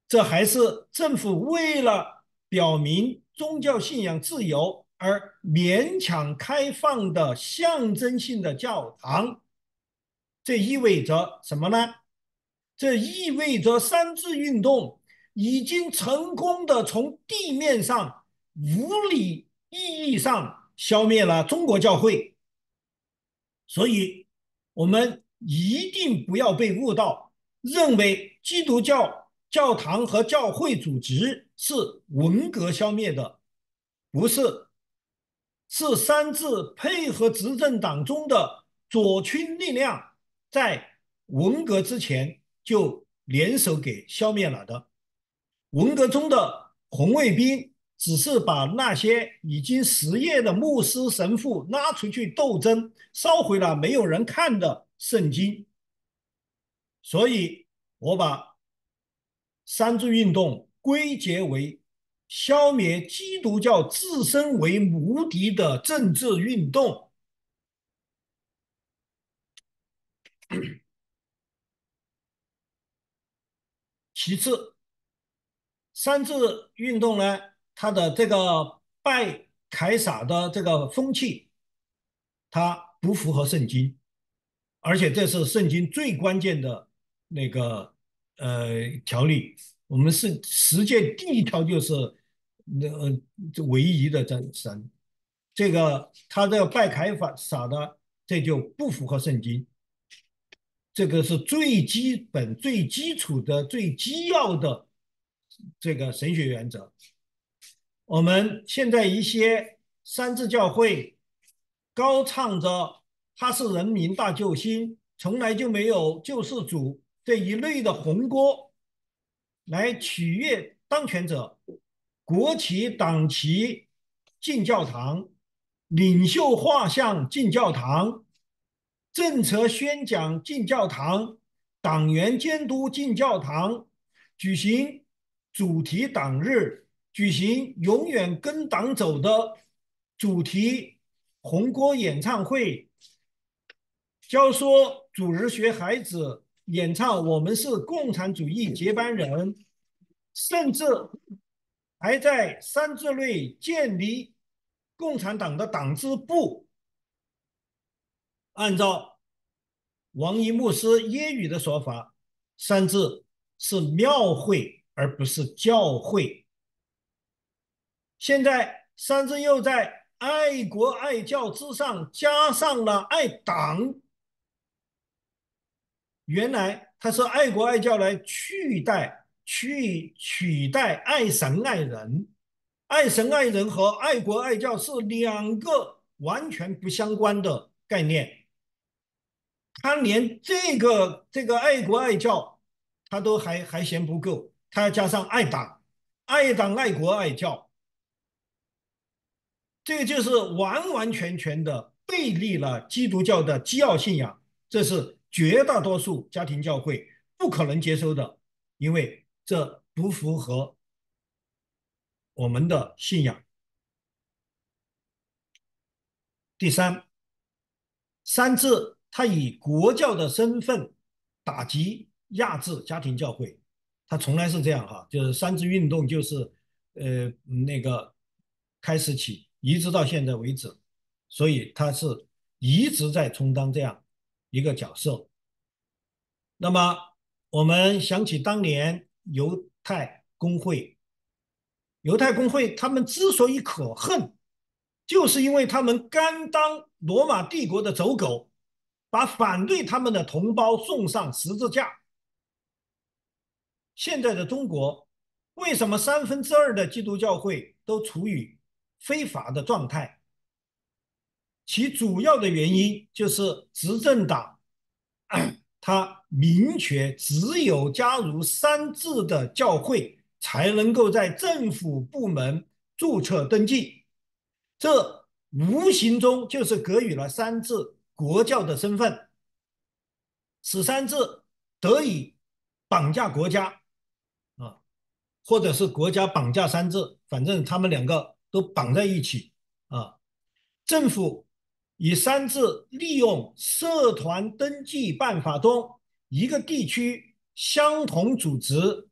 这还是政府为了表明宗教信仰自由而勉强开放的象征性的教堂。这意味着什么呢？这意味着三自运动已经成功的从地面上物理意义上消灭了中国教会。所以我们一定不要被误导，认为基督教教堂和教会组织是文革消灭的，不是，是三自配合执政党中的左倾力量在文革之前就联手给消灭了的。文革中的红卫兵只是把那些已经失业的牧师神父拉出去斗争，烧毁了没有人看的圣经。所以我把三自运动归结为消灭基督教自身为目的的政治运动。其次，三自运动呢，它的这个拜凯撒的这个风气，它不符合圣经，而且这是圣经最关键的那个条例。我们是十诫第一条就是唯一的真神，这个他这个拜凯撒的这就不符合圣经，这个是最基本、最基础的、最基要的这个神学原则。我们现在一些三自教会高唱着他是人民大救星，从来就没有救世主这一类的红歌，来取悦当权者，国旗党旗进教堂，领袖画像进教堂，政策宣讲进教堂，党员监督进教堂，举行主题党日，举行永远跟党走的主题红歌演唱会，教唆主日学孩子演唱我们是共产主义接班人，甚至还在三自内建立共产党的党支部。按照王一牧师揶揄的说法，三自是庙会而不是教会。现在三自又在爱国爱教之上加上了爱党，原来它是爱国爱教来取代爱神爱人，爱神爱人和爱国爱教是两个完全不相关的概念。他连这个爱国爱教他都还嫌不够，他要加上爱党，爱党爱国爱教，这个就是完完全全的背离了基督教的基要信仰，这是绝大多数家庭教会不可能接受的，因为这不符合我们的信仰。第三，三自他以国教的身份打击压制家庭教会，他从来是这样哈，就是三自运动就是那个开始起一直到现在为止，所以他是一直在充当这样一个角色。那么我们想起当年犹太公会他们之所以可恨，就是因为他们甘当罗马帝国的走狗，把反对他们的同胞送上十字架。现在的中国为什么2/3的基督教会都处于非法的状态？其主要的原因就是执政党他明确只有加入三自的教会才能够在政府部门注册登记，这无形中就是给予了三自国教的身份，使三自得以绑架国家啊，或者是国家绑架三自，反正他们两个都绑在一起啊。政府以三自利用社团登记办法中一个地区相同组织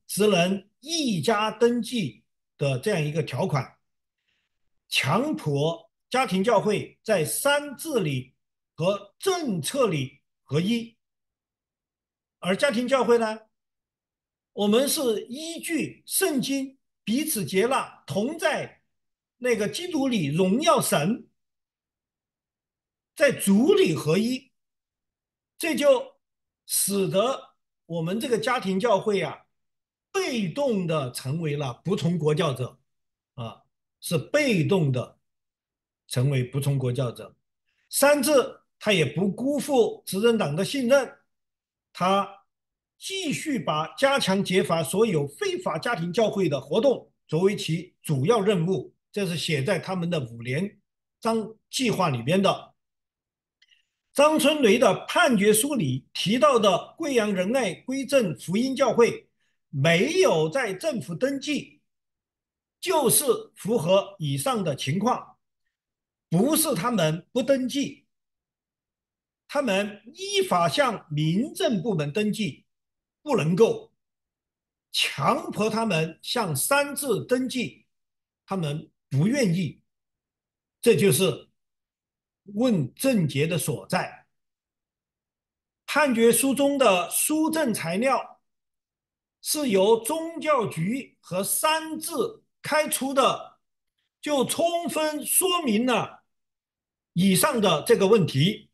职能一家登记的这样一个条款，强迫家庭教会在三治理和政策里合一。而家庭教会呢，我们是依据圣经彼此接纳，同在那个基督里荣耀神，在主里合一，这就使得我们这个家庭教会啊，被动的成为了不从国教者啊，是被动的成为不从国教者。三治他也不辜负执政党的信任，他继续把加强揭发所有非法家庭教会的活动作为其主要任务，这是写在他们的5年计划里边的。张春雷的判决书里提到的贵阳仁爱归正福音教会没有在政府登记，就是符合以上的情况，不是他们不登记，他们依法向民政部门登记，不能够强迫他们向三治登记，他们不愿意，这就是问症结的所在。判决书中的书证材料是由宗教局和三治开出的，就充分说明了以上的这个问题。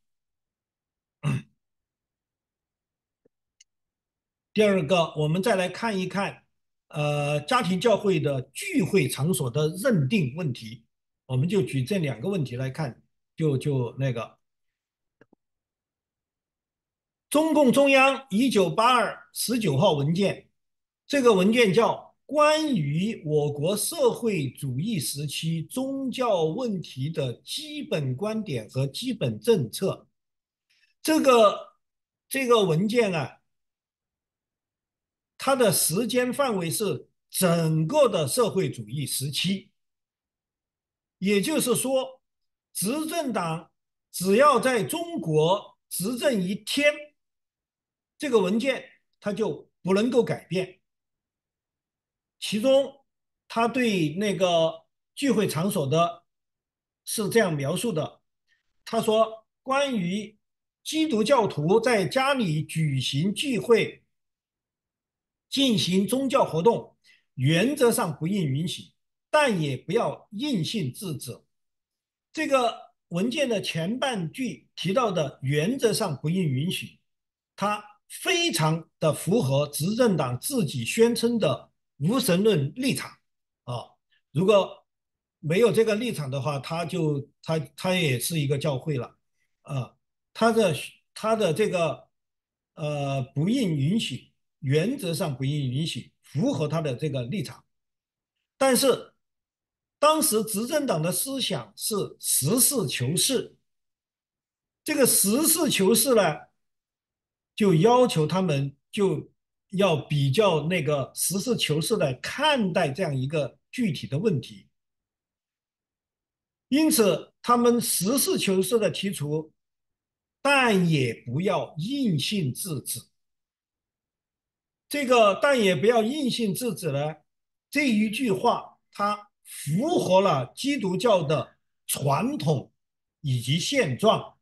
第二个，我们再来看一看，家庭教会的聚会场所的认定问题，我们就举这2个问题来看，就那个，中共中央1982 19号文件，这个文件叫《关于我国社会主义时期宗教问题的基本观点和基本政策》。这个文件啊，它的时间范围是整个的社会主义时期，也就是说，执政党只要在中国执政1天，这个文件它就不能够改变。其中，他对那个聚会场所的是这样描述的：他说，关于基督教徒在家里举行聚会、进行宗教活动，原则上不应允许，但也不要硬性制止。这个文件的前半句提到的原则上不应允许，它非常的符合执政党自己宣称的无神论立场啊。如果没有这个立场的话，它也是一个教会了啊。它的这个不应允许，原则上不应允许，符合他的这个立场。但是当时执政党的思想是实事求是，这个实事求是呢，就要求他们就要比较那个实事求是的看待这样一个具体的问题。因此，他们实事求是的提出，但也不要硬性制止。这个但也不要硬性制止呢，这一句话它符合了基督教的传统以及现状。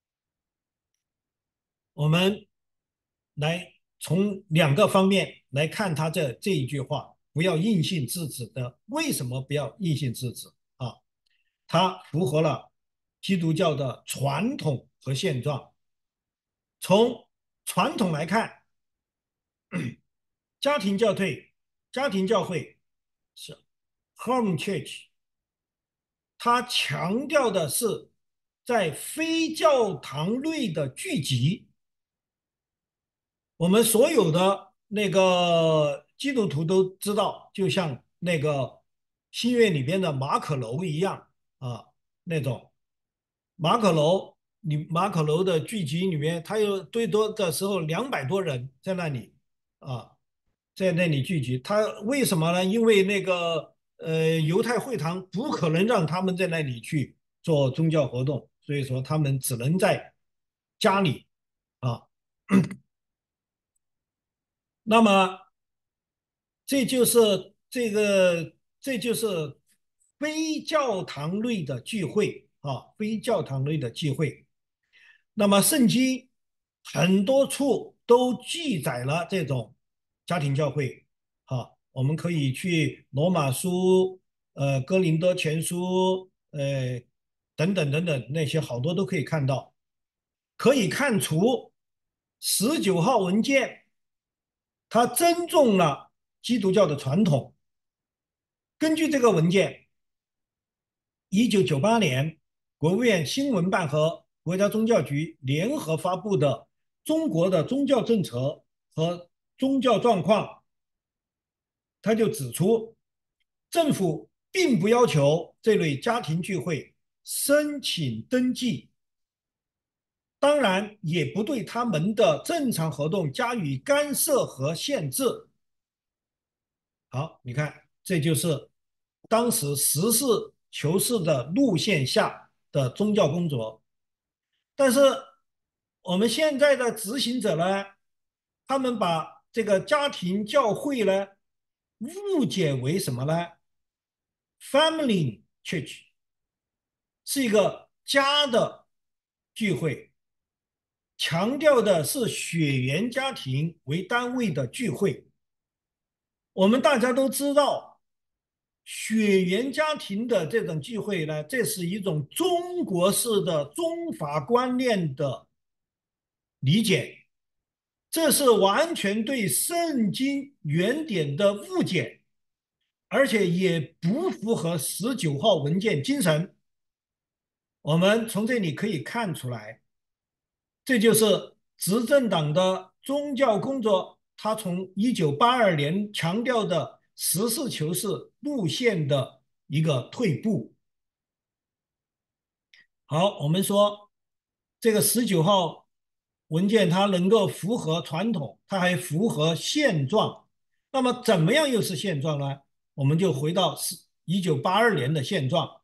我们来从2个方面来看他这一句话，不要硬性制止的，为什么不要硬性制止啊？它符合了基督教的传统和现状。从传统来看，家庭教会是 home church， 它强调的是在非教堂内的聚集。我们所有的那个基督徒都知道，就像那个新约里边的马可楼一样啊，那种马可楼的聚集里面，它有最多的时候200多人在那里啊，在那里聚集。他为什么呢？因为那个犹太会堂不可能让他们在那里去做宗教活动，所以说他们只能在家里啊。那么这就是这就是非教堂类的聚会啊，非教堂类的聚会。那么圣经很多处都记载了这种家庭教会啊，我们可以去罗马书、哥林多前书、等等等等那些好多都可以看到，可以看出19号文件，它尊重了基督教的传统。根据这个文件，1998年，国务院新闻办和国家宗教局联合发布的《中国的宗教政策和宗教状况》，他就指出，政府并不要求这类家庭聚会申请登记，当然也不对他们的正常活动加以干涉和限制。好，你看，这就是当时实事求是的路线下的宗教工作。但是我们现在的执行者呢，他们把这个家庭教会呢误解为什么呢？Family Church 是一个家的聚会，强调的是血缘家庭为单位的聚会。我们大家都知道，血缘家庭的这种聚会呢，这是一种中国式的宗法观念的理解，这是完全对圣经原点的误解，而且也不符合19号文件精神。我们从这里可以看出来，这就是执政党的宗教工作，他从1982年强调的实事求是路线的一个退步。好，我们说这个19号文件它能够符合传统，它还符合现状。那么怎么样又是现状呢？我们就回到1982年的现状。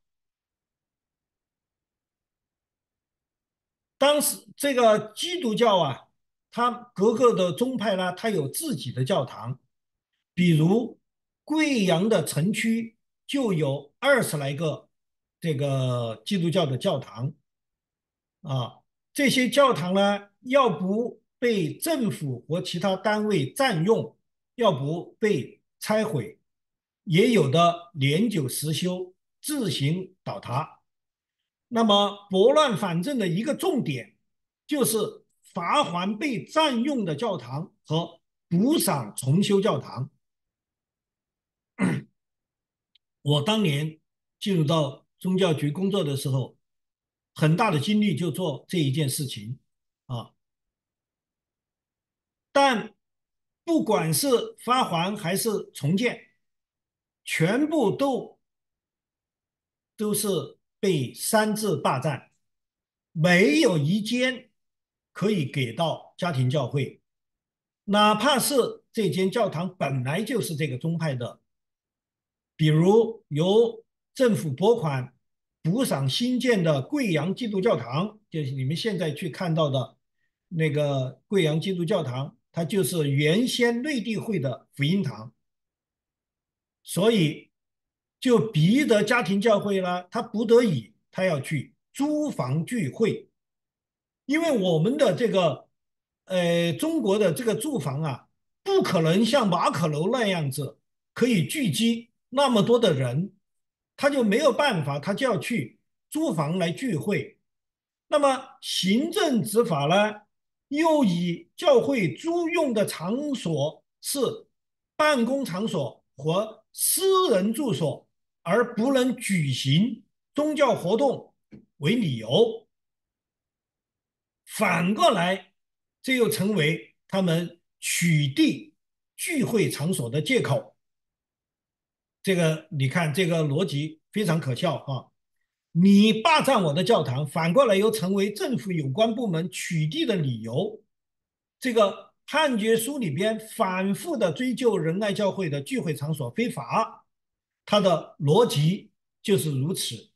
当时这个基督教啊，它各个的宗派呢，它有自己的教堂，比如贵阳的城区就有20来个这个基督教的教堂啊。这些教堂呢，要不被政府和其他单位占用，要不被拆毁，也有的年久失修，自行倒塌。那么拨乱反正的一个重点就是罚还被占用的教堂和补偿重修教堂。我当年进入到宗教局工作的时候，很大的精力就做这一件事情啊。但不管是发还还是重建，全部都是被擅自霸占，没有一间可以给到家庭教会，哪怕是这间教堂本来就是这个宗派的，比如由政府拨款补偿新建的贵阳基督教堂，就是你们现在去看到的那个贵阳基督教堂，它就是原先内地会的福音堂，所以就逼得家庭教会呢，他不得已他要去租房聚会，因为我们的这个中国的这个住房啊，不可能像马可楼那样子可以聚集那么多的人，他就没有办法，他就要去租房来聚会。那么行政执法呢，又以教会租用的场所是办公场所和私人住所，而不能举行宗教活动为理由。反过来，这又成为他们取缔聚会场所的借口。这个你看，这个逻辑非常可笑啊！你霸占我的教堂，反过来又成为政府有关部门取缔的理由。这个判决书里边反复的追究仁爱教会的聚会场所非法，它的逻辑就是如此。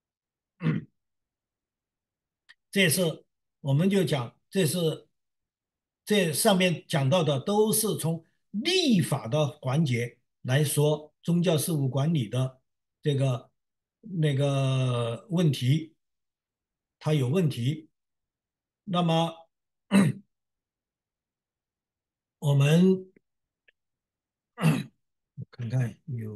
这是我们就讲，这上面讲到的都是从立法的环节来说宗教事务管理的这个那个问题，它有问题。那么我们看看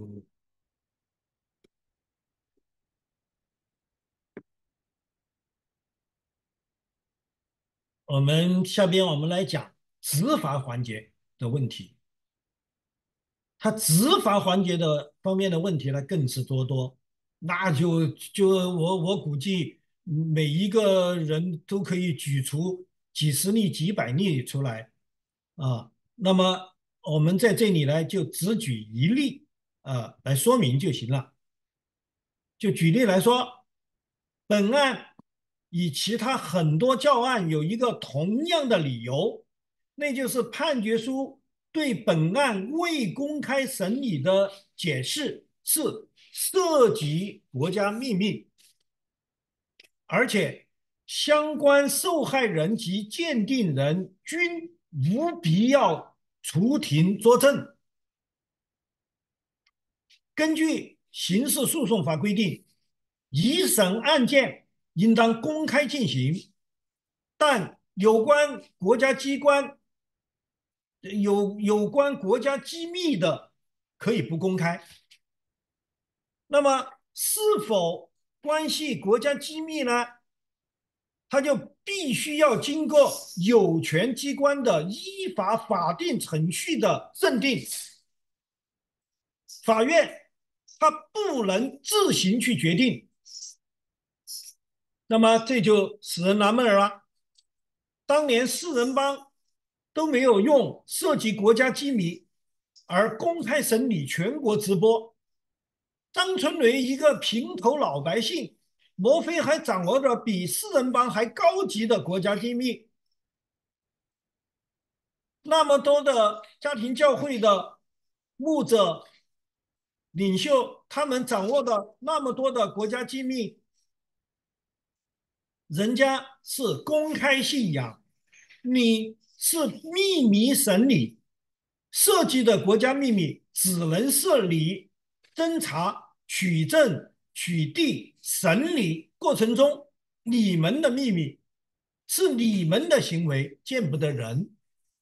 我们下边我们来讲执法环节的问题。它执法环节的方面的问题呢，更是多，那就我估计每一个人都可以举出几十例、几百例出来啊。那么我们在这里呢，就只举一例来说明就行了。就举例来说，本案与其他很多教案有一个同样的理由，那就是判决书对本案未公开审理的解释是涉及国家秘密，而且相关受害人及鉴定人均无必要出庭作证。根据刑事诉讼法规定，一审案件应当公开进行，但有关国家机关有关国家机密的可以不公开。那么是否关系国家机密呢？它就必须要经过有权机关的依法法定程序的认定，法院它不能自行去决定。那么这就使人纳闷了，当年四人帮都没有用涉及国家机密而公开审理全国直播，张春雷一个平头老百姓，莫非还掌握着比四人帮还高级的国家机密？那么多的家庭教会的牧者领袖，他们掌握的那么多的国家机密，人家是公开信仰，你是秘密审理，涉及的国家秘密只能受理侦查、取证、取缔、审理过程中你们的秘密，是你们的行为，见不得人。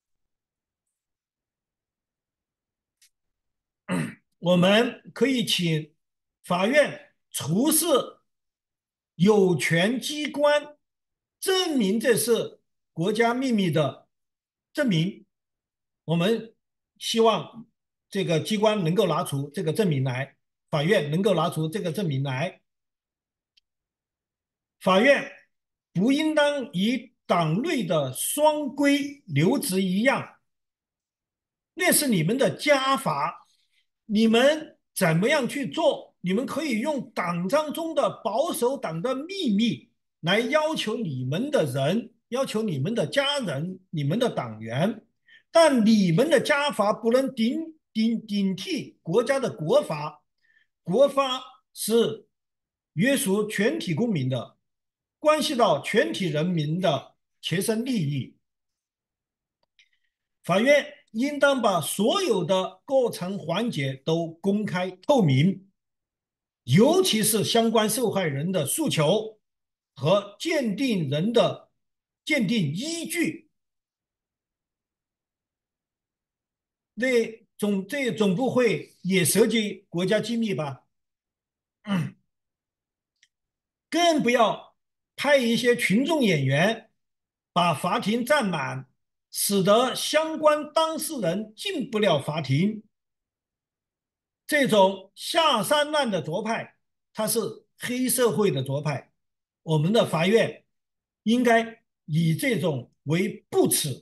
我们可以请法院出示有权机关证明这是国家秘密的证明，我们希望这个机关能够拿出这个证明来，法院能够拿出这个证明来。法院不应当与党内的双规流职一样，那是你们的家法，你们怎么样去做？你们可以用党章中的保守党的秘密来要求你们的人，要求你们的家人、你们的党员，但你们的家法不能顶替国家的国法，国法是约束全体公民的，关系到全体人民的切身利益。法院应当把所有的过程环节都公开透明，尤其是相关受害人的诉求和鉴定人的鉴定依据。这总不会也涉及国家机密吧？更不要派一些群众演员把法庭占满，使得相关当事人进不了法庭。这种下三滥的左派，它是黑社会的左派，我们的法院应该以这种为不耻。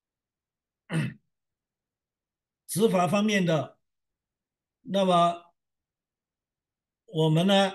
执法方面的，那么我们呢，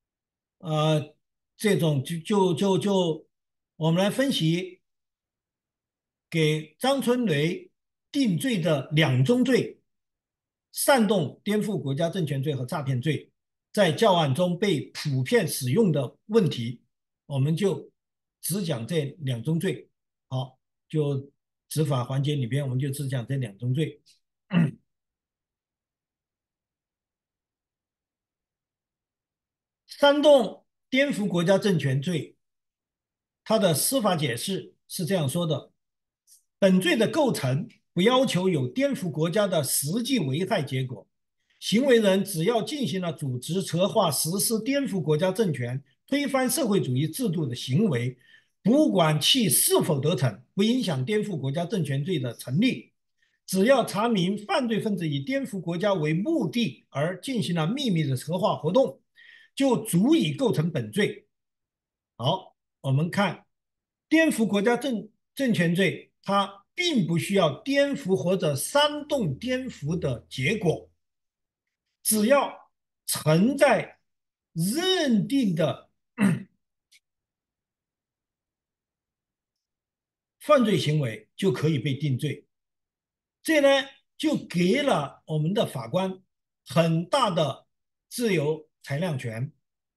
这种我们来分析给张春雷定罪的两宗罪，煽动颠覆国家政权罪和诈骗罪，在教案中被普遍使用的问题，我们就只讲这两宗罪。好，就执法环节里边，我们就只讲这两宗罪。 煽动颠覆国家政权罪，它的司法解释是这样说的：本罪的构成不要求有颠覆国家的实际危害结果，行为人只要进行了组织、策划、实施颠覆国家政权、推翻社会主义制度的行为，不管其是否得逞，不影响颠覆国家政权罪的成立。只要查明犯罪分子以颠覆国家为目的而进行了秘密的策划活动，就足以构成本罪。好，我们看颠覆国家政权罪，它并不需要颠覆或者煽动颠覆的结果，只要存在认定的犯罪行为，就可以被定罪。这呢，就给了我们的法官很大的自由裁量权。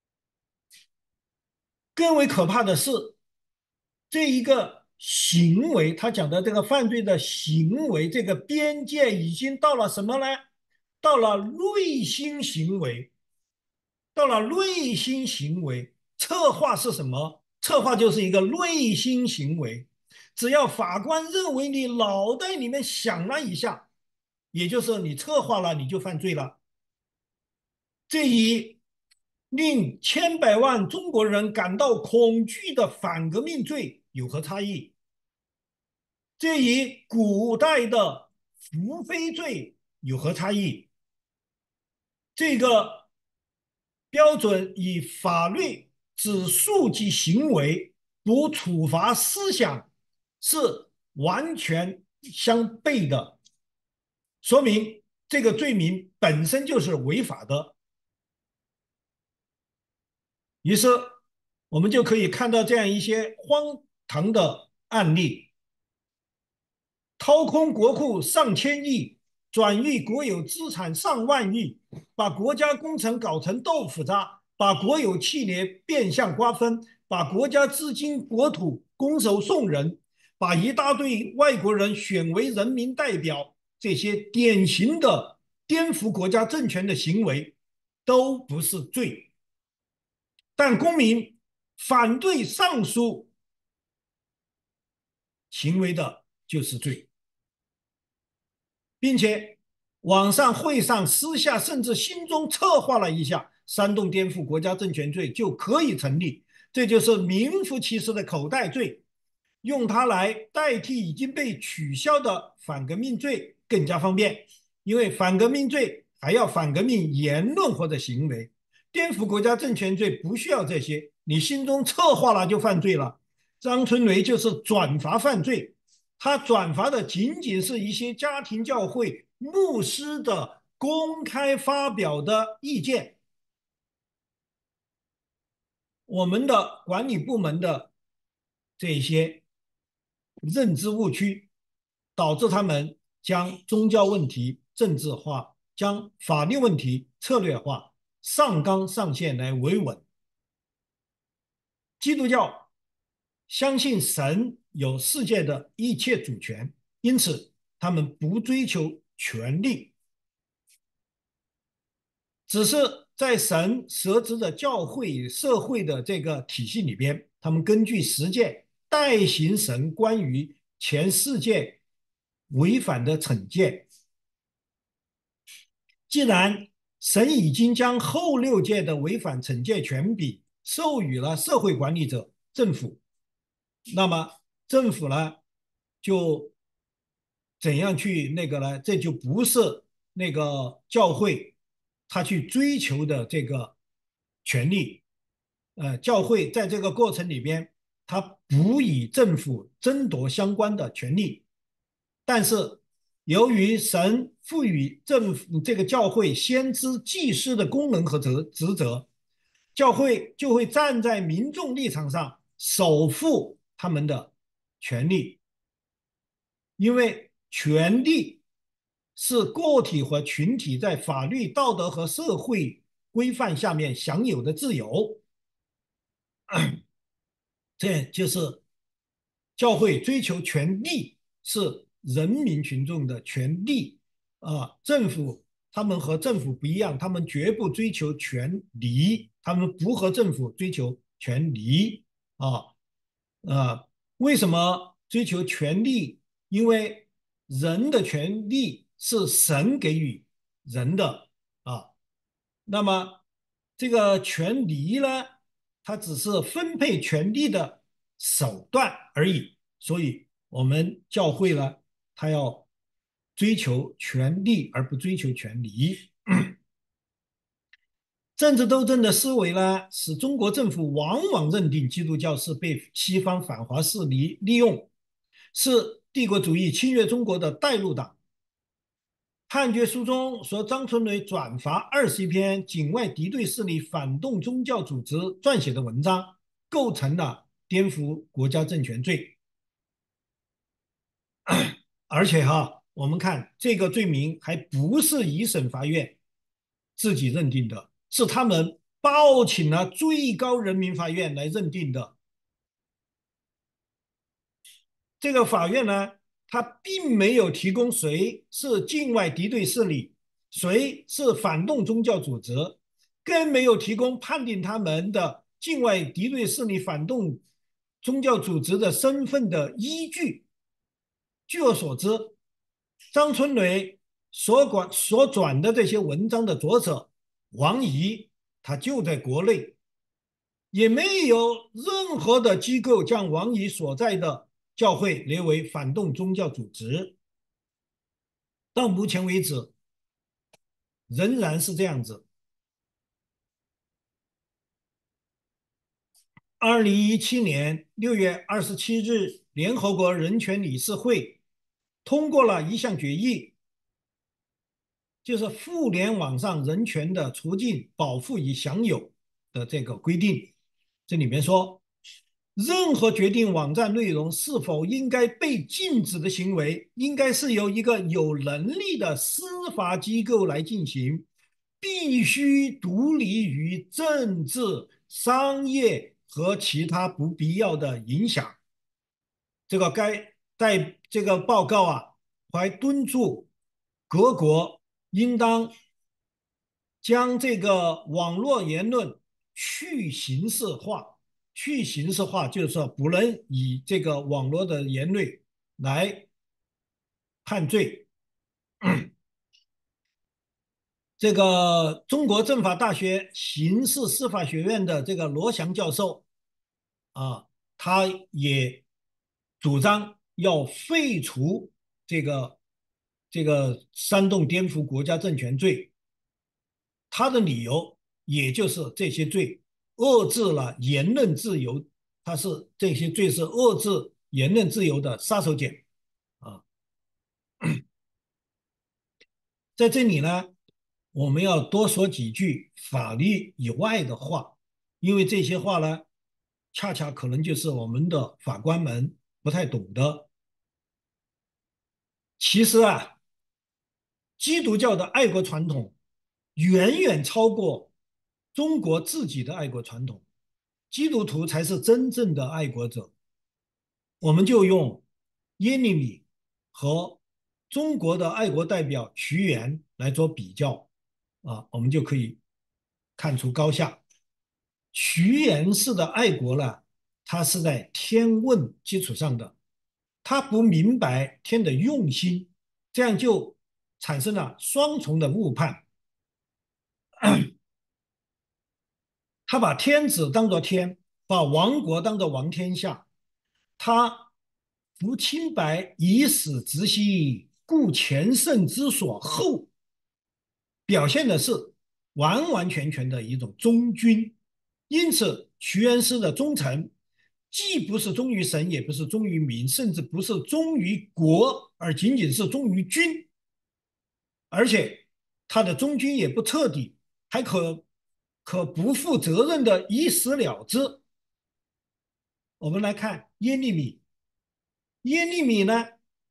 更为可怕的是，这一个行为，他讲的这个犯罪的行为，这个边界已经到了什么呢？到了内心行为，到了内心行为。策划是什么？策划就是一个内心行为。只要法官认为你脑袋里面想了一下，也就是你策划了，你就犯罪了。这一令千百万中国人感到恐惧的反革命罪有何差异？这与古代的伏非罪有何差异？这个标准与法律只诉及行为，不处罚思想，是完全相悖的，说明这个罪名本身就是违法的。于是我们就可以看到这样一些荒唐的案例：掏空国库上千亿，转移国有资产上万亿，把国家工程搞成豆腐渣，把国有企业变相瓜分，把国家资金国土拱手送人，把一大堆外国人选为人民代表，这些典型的颠覆国家政权的行为都不是罪。但公民反对上述行为的就是罪，并且网上、会上、私下，甚至心中策划了一下，煽动颠覆国家政权罪就可以成立。这就是名副其实的口袋罪，用它来代替已经被取消的反革命罪更加方便，因为反革命罪还要反革命言论或者行为，颠覆国家政权罪不需要这些，你心中策划了就犯罪了。张春雷就是转发犯罪，他转发的仅仅是一些家庭教会牧师的公开发表的意见。我们的管理部门的这些认知误区，导致他们将宗教问题政治化，将法律问题策略化，上纲上线来维稳。基督教相信神有世界的一切主权，因此他们不追求权力，只是在神设置的教会社会的这个体系里边，他们根据实践代行神关于全世界违反的惩戒。既然神已经将后六届的违反惩戒权柄授予了社会管理者政府，那么政府呢就怎样去那个呢？这就不是那个教会他去追求的这个权利。教会在这个过程里边，他不与政府争夺相关的权利，但是由于神赋予政府这个教会先知祭司的功能和职责，教会就会站在民众立场上守护他们的权利，因为权利是个体和群体在法律、道德和社会规范下面享有的自由。这就是教会追求权利，是人民群众的权利， 政府他们和政府不一样，他们绝不追求权利，他们不和政府追求权利啊为什么追求权利？因为人的权利是神给予人的啊。那么这个权利呢，它只是分配权利的手段而已。所以，我们教会呢，它要追求权利，而不追求权利。政治斗争的思维呢，使中国政府往往认定基督教是被西方反华势力利用，是帝国主义侵略中国的带路党。判决书中说，张春雷转发21篇境外敌对势力反动宗教组织撰写的文章，构成了颠覆国家政权罪。而且我们看这个罪名还不是一审法院自己认定的，是他们报请了最高人民法院来认定的。这个法院呢，他并没有提供谁是境外敌对势力，谁是反动宗教组织，更没有提供判定他们的境外敌对势力反动宗教组织的身份的依据。据我所知，张春雷所转的这些文章的作者王怡，他就在国内，也没有任何的机构将王怡所在的教会列为反动宗教组织。到目前为止，仍然是这样子。2017年6月27日，联合国人权理事会通过了一项决议，就是互联网上人权的促进、保护与享有的这个规定。这里面说，任何决定网站内容是否应该被禁止的行为，应该是由一个有能力的司法机构来进行，必须独立于政治、商业和其他不必要的影响。这个报告还敦促各国应当将这个网络言论去形式化。去形式化就是说，不能以这个网络的言论来判罪。这个中国政法大学刑事司法学院的这个罗翔教授他也主张要废除这个煽动颠覆国家政权罪。他的理由也就是这些罪遏制了言论自由，这些罪是遏制言论自由的杀手锏在这里呢，我们要多说几句法律以外的话，因为这些话呢，恰恰可能就是我们的法官们不太懂的。其实基督教的爱国传统远远超过中国自己的爱国传统，基督徒才是真正的爱国者。我们就用耶利米和中国的爱国代表屈原来做比较我们就可以看出高下。屈原式的爱国呢，它是在天问基础上的，他不明白天的用心，这样就产生了双重的误判。他把天子当作天，把亡国当作亡天下。他夫清白以死直息，故前圣之所厚，表现的是完完全全的一种忠君。因此，屈原诗的忠诚既不是忠于神，也不是忠于民，甚至不是忠于国，而仅仅是忠于君。而且他的忠君也不彻底，还可不负责任的一死了之。我们来看耶利米，耶利米呢，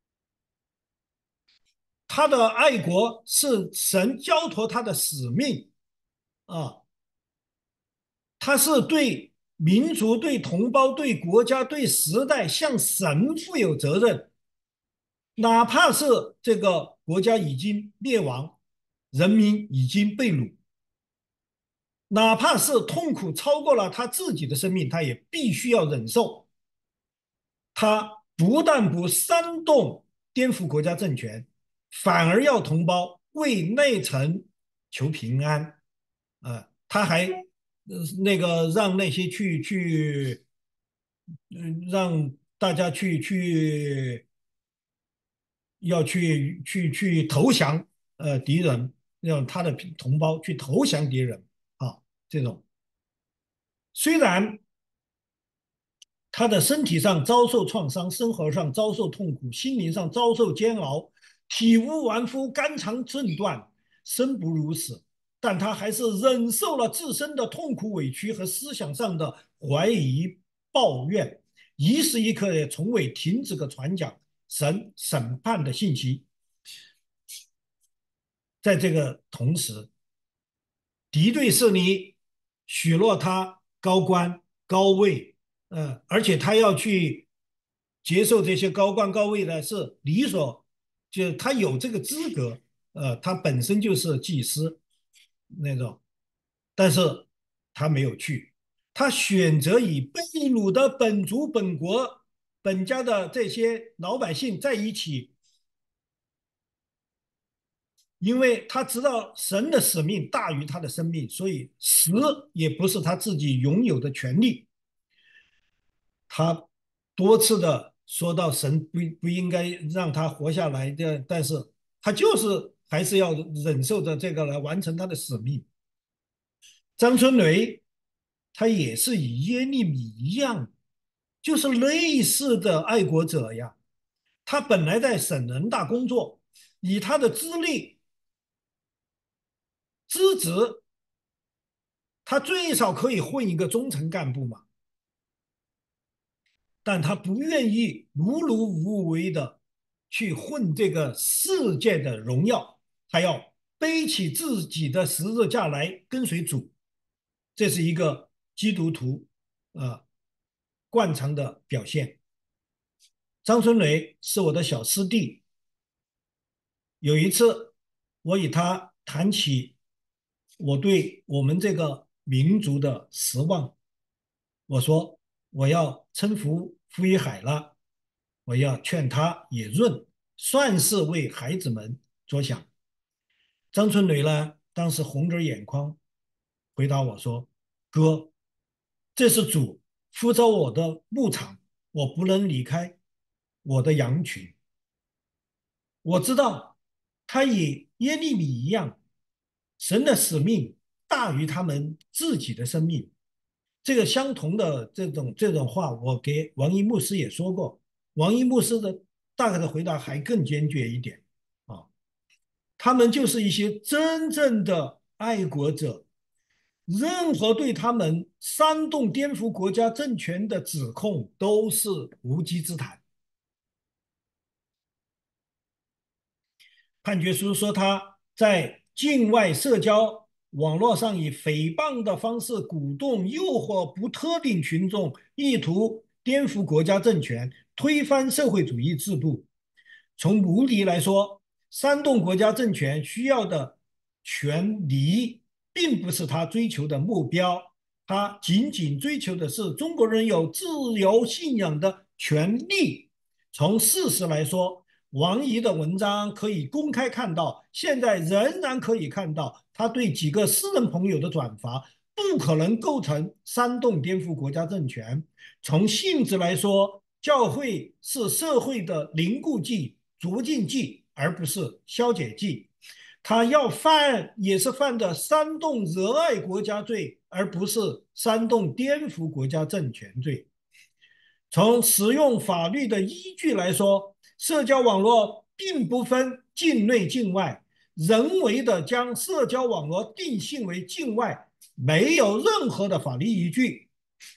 他的爱国是神交托他的使命他是对民族、对同胞、对国家、对时代向神负有责任。 哪怕是这个国家已经灭亡，人民已经被掳，哪怕是痛苦超过了他自己的生命，他也必须要忍受。他不但不煽动颠覆国家政权，反而要同胞为内臣求平安。他还那个让那些让大家要去投降敌人，让他的同胞去投降敌人啊，这种虽然他的身体上遭受创伤，生活上遭受痛苦，心灵上遭受煎熬，体无完肤，肝肠寸断，生不如死。但他还是忍受了自身的痛苦委屈和思想上的怀疑抱怨，一时一刻也从未停止过传讲神审判的信息。在这个同时，敌对势力许诺他高官高位，而且他要去接受这些高官高位的是理所，就他有这个资格，他本身就是祭司那种，但是他没有去，他选择与被掳的本族本国本家的这些老百姓在一起，因为他知道神的使命大于他的生命，所以死也不是他自己拥有的权利。他多次的说到神不应该让他活下来的，但是他就是还是要忍受着这个来完成他的使命。张春雷他也是与耶利米一样，就是类似的爱国者呀。他本来在省人大工作，以他的资历资质，他最少可以混一个中层干部嘛。但他不愿意碌碌无为的去混这个世界的荣耀，他要背起自己的十字架来跟随主，这是一个基督徒惯常的表现。张春雷是我的小师弟，有一次我与他谈起我对我们这个民族的失望，我说我要称服傅一海了，我要劝他也润，算是为孩子们着想。张春雷呢，当时红着眼眶回答我说：哥，这是主呼召我的牧场，我不能离开我的羊群。我知道他与耶利米一样，神的使命大于他们自己的生命。这个相同的这种话，我给王一牧师也说过。王一牧师的大概的回答还更坚决一点啊，他们就是一些真正的爱国者，任何对他们煽动颠覆国家政权的指控都是无稽之谈。判决书说他在境外社交网络上以诽谤的方式鼓动、诱惑不特定群众，意图颠覆国家政权、推翻社会主义制度。从目的来说，煽动国家政权需要的权利，并不是他追求的目标，他仅仅追求的是中国人有自由信仰的权利。从事实来说，王怡的文章可以公开看到，现在仍然可以看到他对几个私人朋友的转发，不可能构成煽动颠覆国家政权。从性质来说，教会是社会的凝固剂、促进剂，而不是消解剂。他要犯也是犯的煽动热爱国家罪，而不是煽动颠覆国家政权罪。从使用法律的依据来说，社交网络并不分境内境外，人为的将社交网络定性为境外，没有任何的法律依据。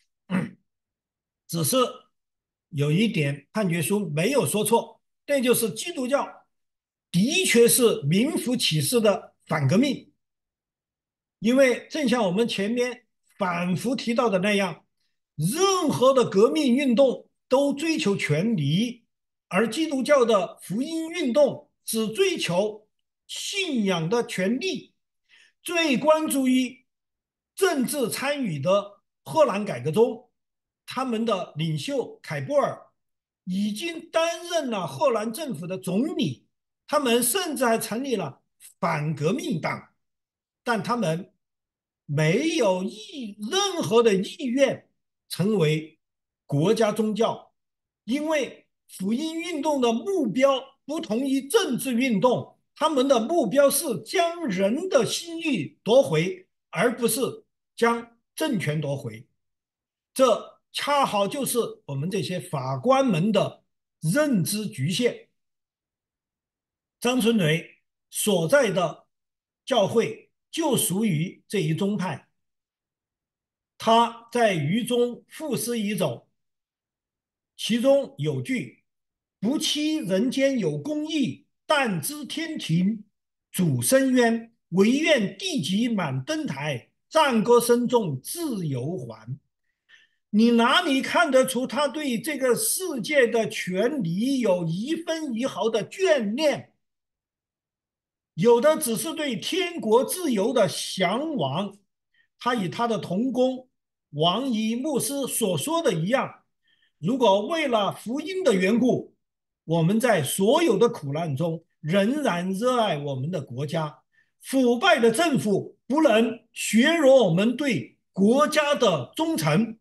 只是有一点判决书没有说错，那就是基督教的确是名副其实的反革命。因为正像我们前面反复提到的那样，任何的革命运动都追求权利， 而基督教的福音运动只追求信仰的权利，最关注于政治参与的荷兰改革中，他们的领袖凯布尔已经担任了荷兰政府的总理，他们甚至还成立了反革命党，但他们没有任何的意愿成为国家宗教，因为福音运动的目标不同于政治运动，他们的目标是将人的心欲夺回，而不是将政权夺回。这恰好就是我们这些法官们的认知局限。张春雷所在的教会就属于这一宗派，他在狱中赋诗已走，其中有句不期人间有公义，但知天庭主深渊，唯愿地级满登台，战歌声中自由还。你哪里看得出他对这个世界的权利有一分一毫的眷恋？有的只是对天国自由的向往。他与他的同工王一牧师所说的一样，如果为了福音的缘故，我们在所有的苦难中仍然热爱我们的国家，腐败的政府不能削弱我们对国家的忠诚。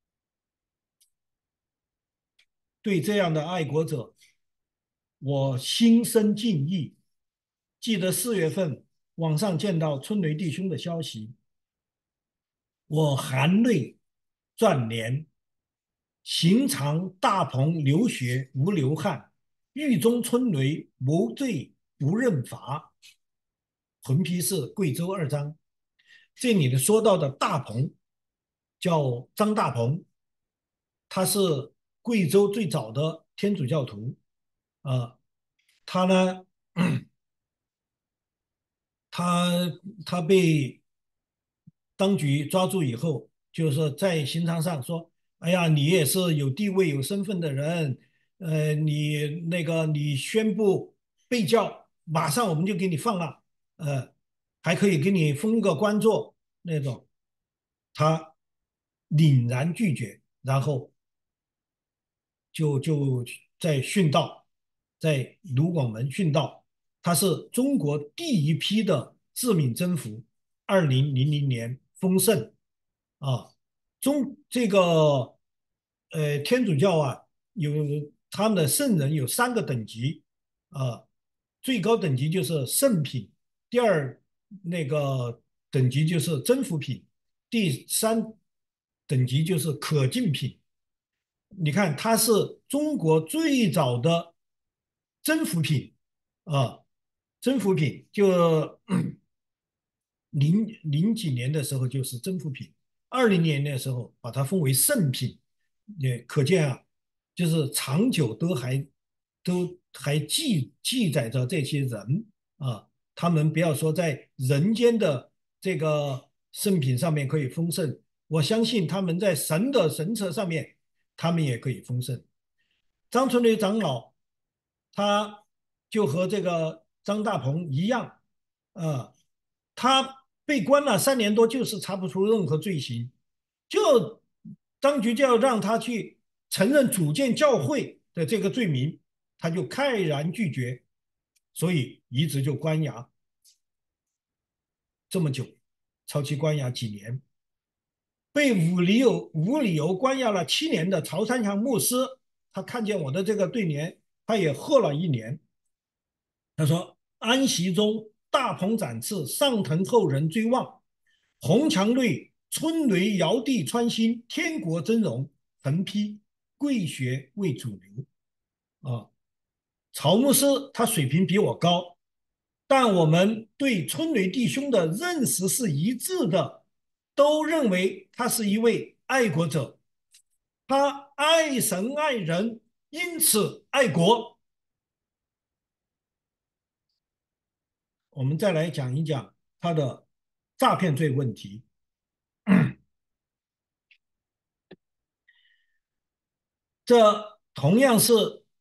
对这样的爱国者，我心生敬意。记得4月份网上见到春雷弟兄的消息，我含泪撰联：刑场大鹏流血无流汗，狱中春雷谋罪不认罚。屯批是贵州二张。这里的说到的大鹏叫张大鹏，他是贵州最早的天主教徒他呢，他被当局抓住以后，就是在刑场上说：“哎呀，你也是有地位、有身份的人，你宣布被教，马上我们就给你放了，还可以给你封个官做那种。”他凛然拒绝，然后就在殉道，在卢广门殉道。他是中国第一批的自命征服，2000年封圣这个天主教有他们的圣人有3个等级最高等级就是圣品，第二那个等级就是征服品，第3等级就是可敬品。你看，它是中国最早的征服品征服品就零几年的时候就是征服品，20年的时候把它封为圣品，也可见就是长久都还记载着这些人他们不要说在人间的这个圣品上面可以封圣，我相信他们在神的神册上面，他们也可以封圣。张春雷长老他就和这个张大鹏一样他被关了3年多，就是查不出任何罪行，就当局就要让他去承认组建教会的这个罪名，他就慨然拒绝，所以一直就关押这么久，超期关押几年。被无理由关押了7年的曹三强牧师，他看见我的这个对联，他也喝了1年。他说：“安息中，大鹏展翅，上腾后人追望。红墙内，春雷摇地穿心，天国峥嵘。横批：贵学为主流。”曹牧师他水平比我高，但我们对春雷弟兄的认识是一致的，都认为他是一位爱国者，他爱神爱人，因此爱国。我们再来讲一讲他的诈骗罪问题。这同样是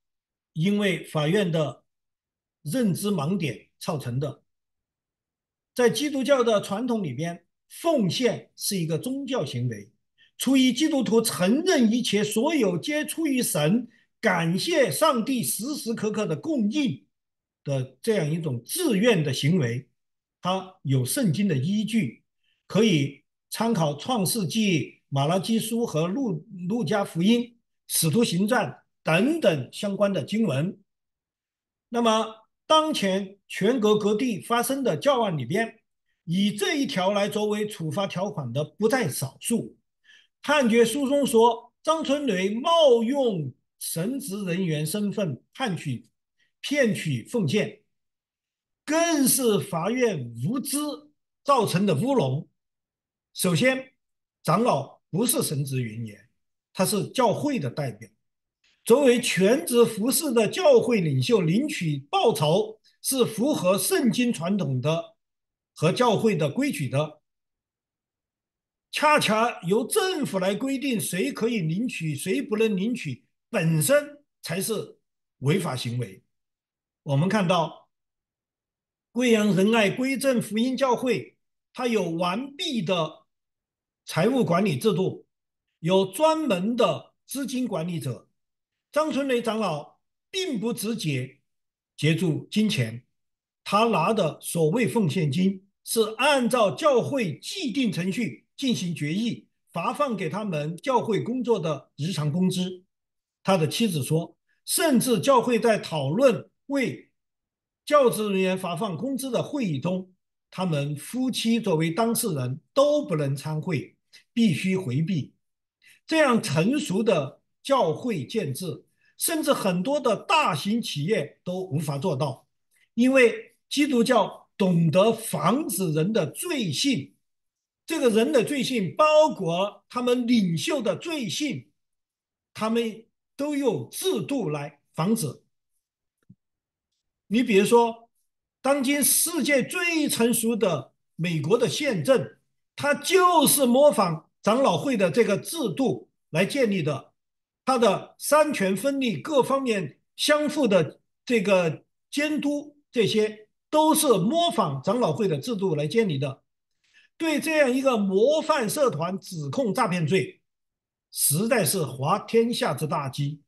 因为法院的认知盲点造成的。在基督教的传统里边，奉献是一个宗教行为，出于基督徒承认一切所有皆出于神，感谢上帝时时刻刻的供应的这样一种自愿的行为。它有圣经的依据，可以参考创世纪、马拉基书和路加福音、使徒行传等等相关的经文。那么，当前全国各地发生的教案里边，以这一条来作为处罚条款的不在少数。判决书中说，张春雷冒用神职人员身份骗取奉献，更是法院无知造成的乌龙。首先，长老不是神职人员，他是教会的代表。作为全职服侍的教会领袖，领取报酬是符合圣经传统的和教会的规矩的。恰恰由政府来规定谁可以领取，谁不能领取，本身才是违法行为。我们看到贵阳仁爱归正福音教会，它有完备的财务管理制度，有专门的资金管理者。张春雷长老并不直接接触金钱，他拿的所谓奉献金是按照教会既定程序进行决议，发放给他们教会工作的日常工资。他的妻子说，甚至教会在讨论为教职人员发放工资的会议中，他们夫妻作为当事人都不能参会，必须回避。这样成熟的教会建制，甚至很多的大型企业都无法做到，因为基督教懂得防止人的罪性，这个人的罪性包括他们领袖的罪性，他们都有制度来防止。你比如说，当今世界最成熟的美国的宪政，它就是模仿长老会的这个制度来建立的。它的三权分立、各方面相互的这个监督，这些都是模仿长老会的制度来建立的。对这样一个模范社团指控诈骗罪，实在是滑天下之大稽。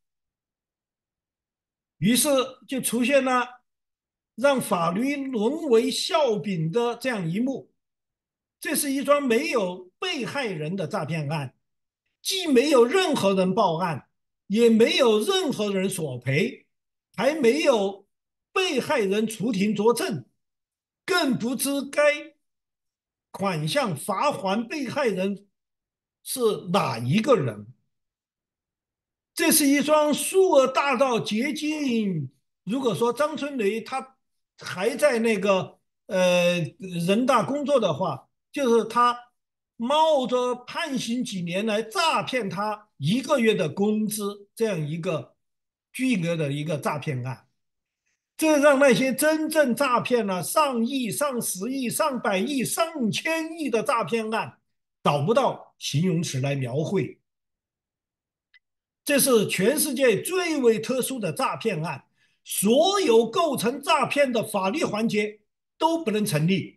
于是就出现了让法律沦为笑柄的这样一幕。这是一桩没有被害人的诈骗案，既没有任何人报案，也没有任何人索赔，还没有被害人出庭作证，更不知该款项罚还被害人是哪一个人。这是一桩数额大到接近，如果说张春雷他还在那个人大工作的话，就是他冒着判刑几年来诈骗他1个月的工资，这样一个巨额的一个诈骗案。这让那些真正诈骗了上亿、上10亿、上百亿、上千亿的诈骗案找不到形容词来描绘。这是全世界最为特殊的诈骗案，所有构成诈骗的法律环节都不能成立。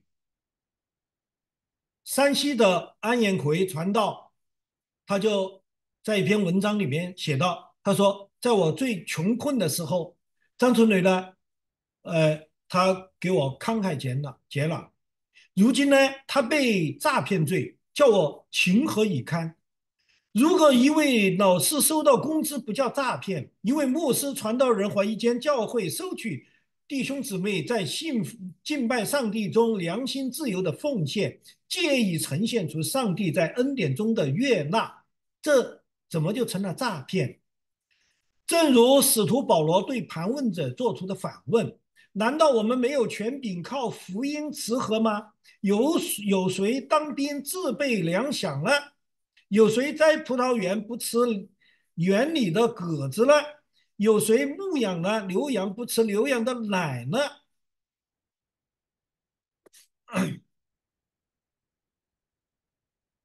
山西的安彦奎传道，他就在一篇文章里面写道，他说，在我最穷困的时候，张春雷呢，他给我慷慨解囊。如今呢，他被诈骗罪，叫我情何以堪？如果一位老师收到工资不叫诈骗，一位牧师、传道人或一间教会收取弟兄姊妹在敬拜上帝中良心自由的奉献，借以呈现出上帝在恩典中的悦纳，这怎么就成了诈骗？正如使徒保罗对盘问者做出的反问：难道我们没有权柄靠福音吃喝吗？有谁当兵自备粮饷呢？有谁摘葡萄园不吃园里的果子呢？有谁牧养了牛羊不吃牛羊的奶呢？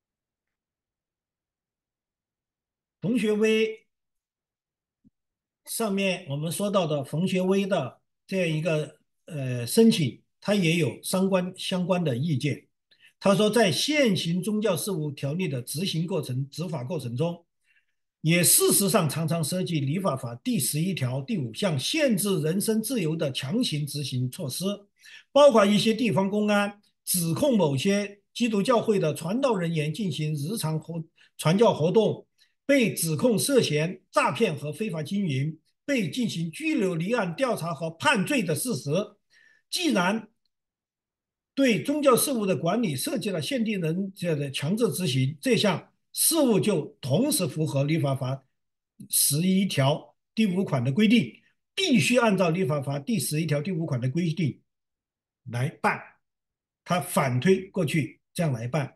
同学为上面我们说到的冯学威的这样一个申请，他也有相关的意见。他说，在现行宗教事务条例的执法过程中，也事实上常常涉及立法法第11条第5项限制人身自由的强行执行措施，包括一些地方公安指控某些基督教会的传道人员进行日常传教活动，被指控涉嫌诈骗和非法经营，被进行拘留、立案、调查和判罪的事实。既然对宗教事务的管理涉及了限定人者的强制执行，这项事务就同时符合立法法11条第5款的规定，必须按照立法法第11条第5款的规定来办。他反推过去这样来办。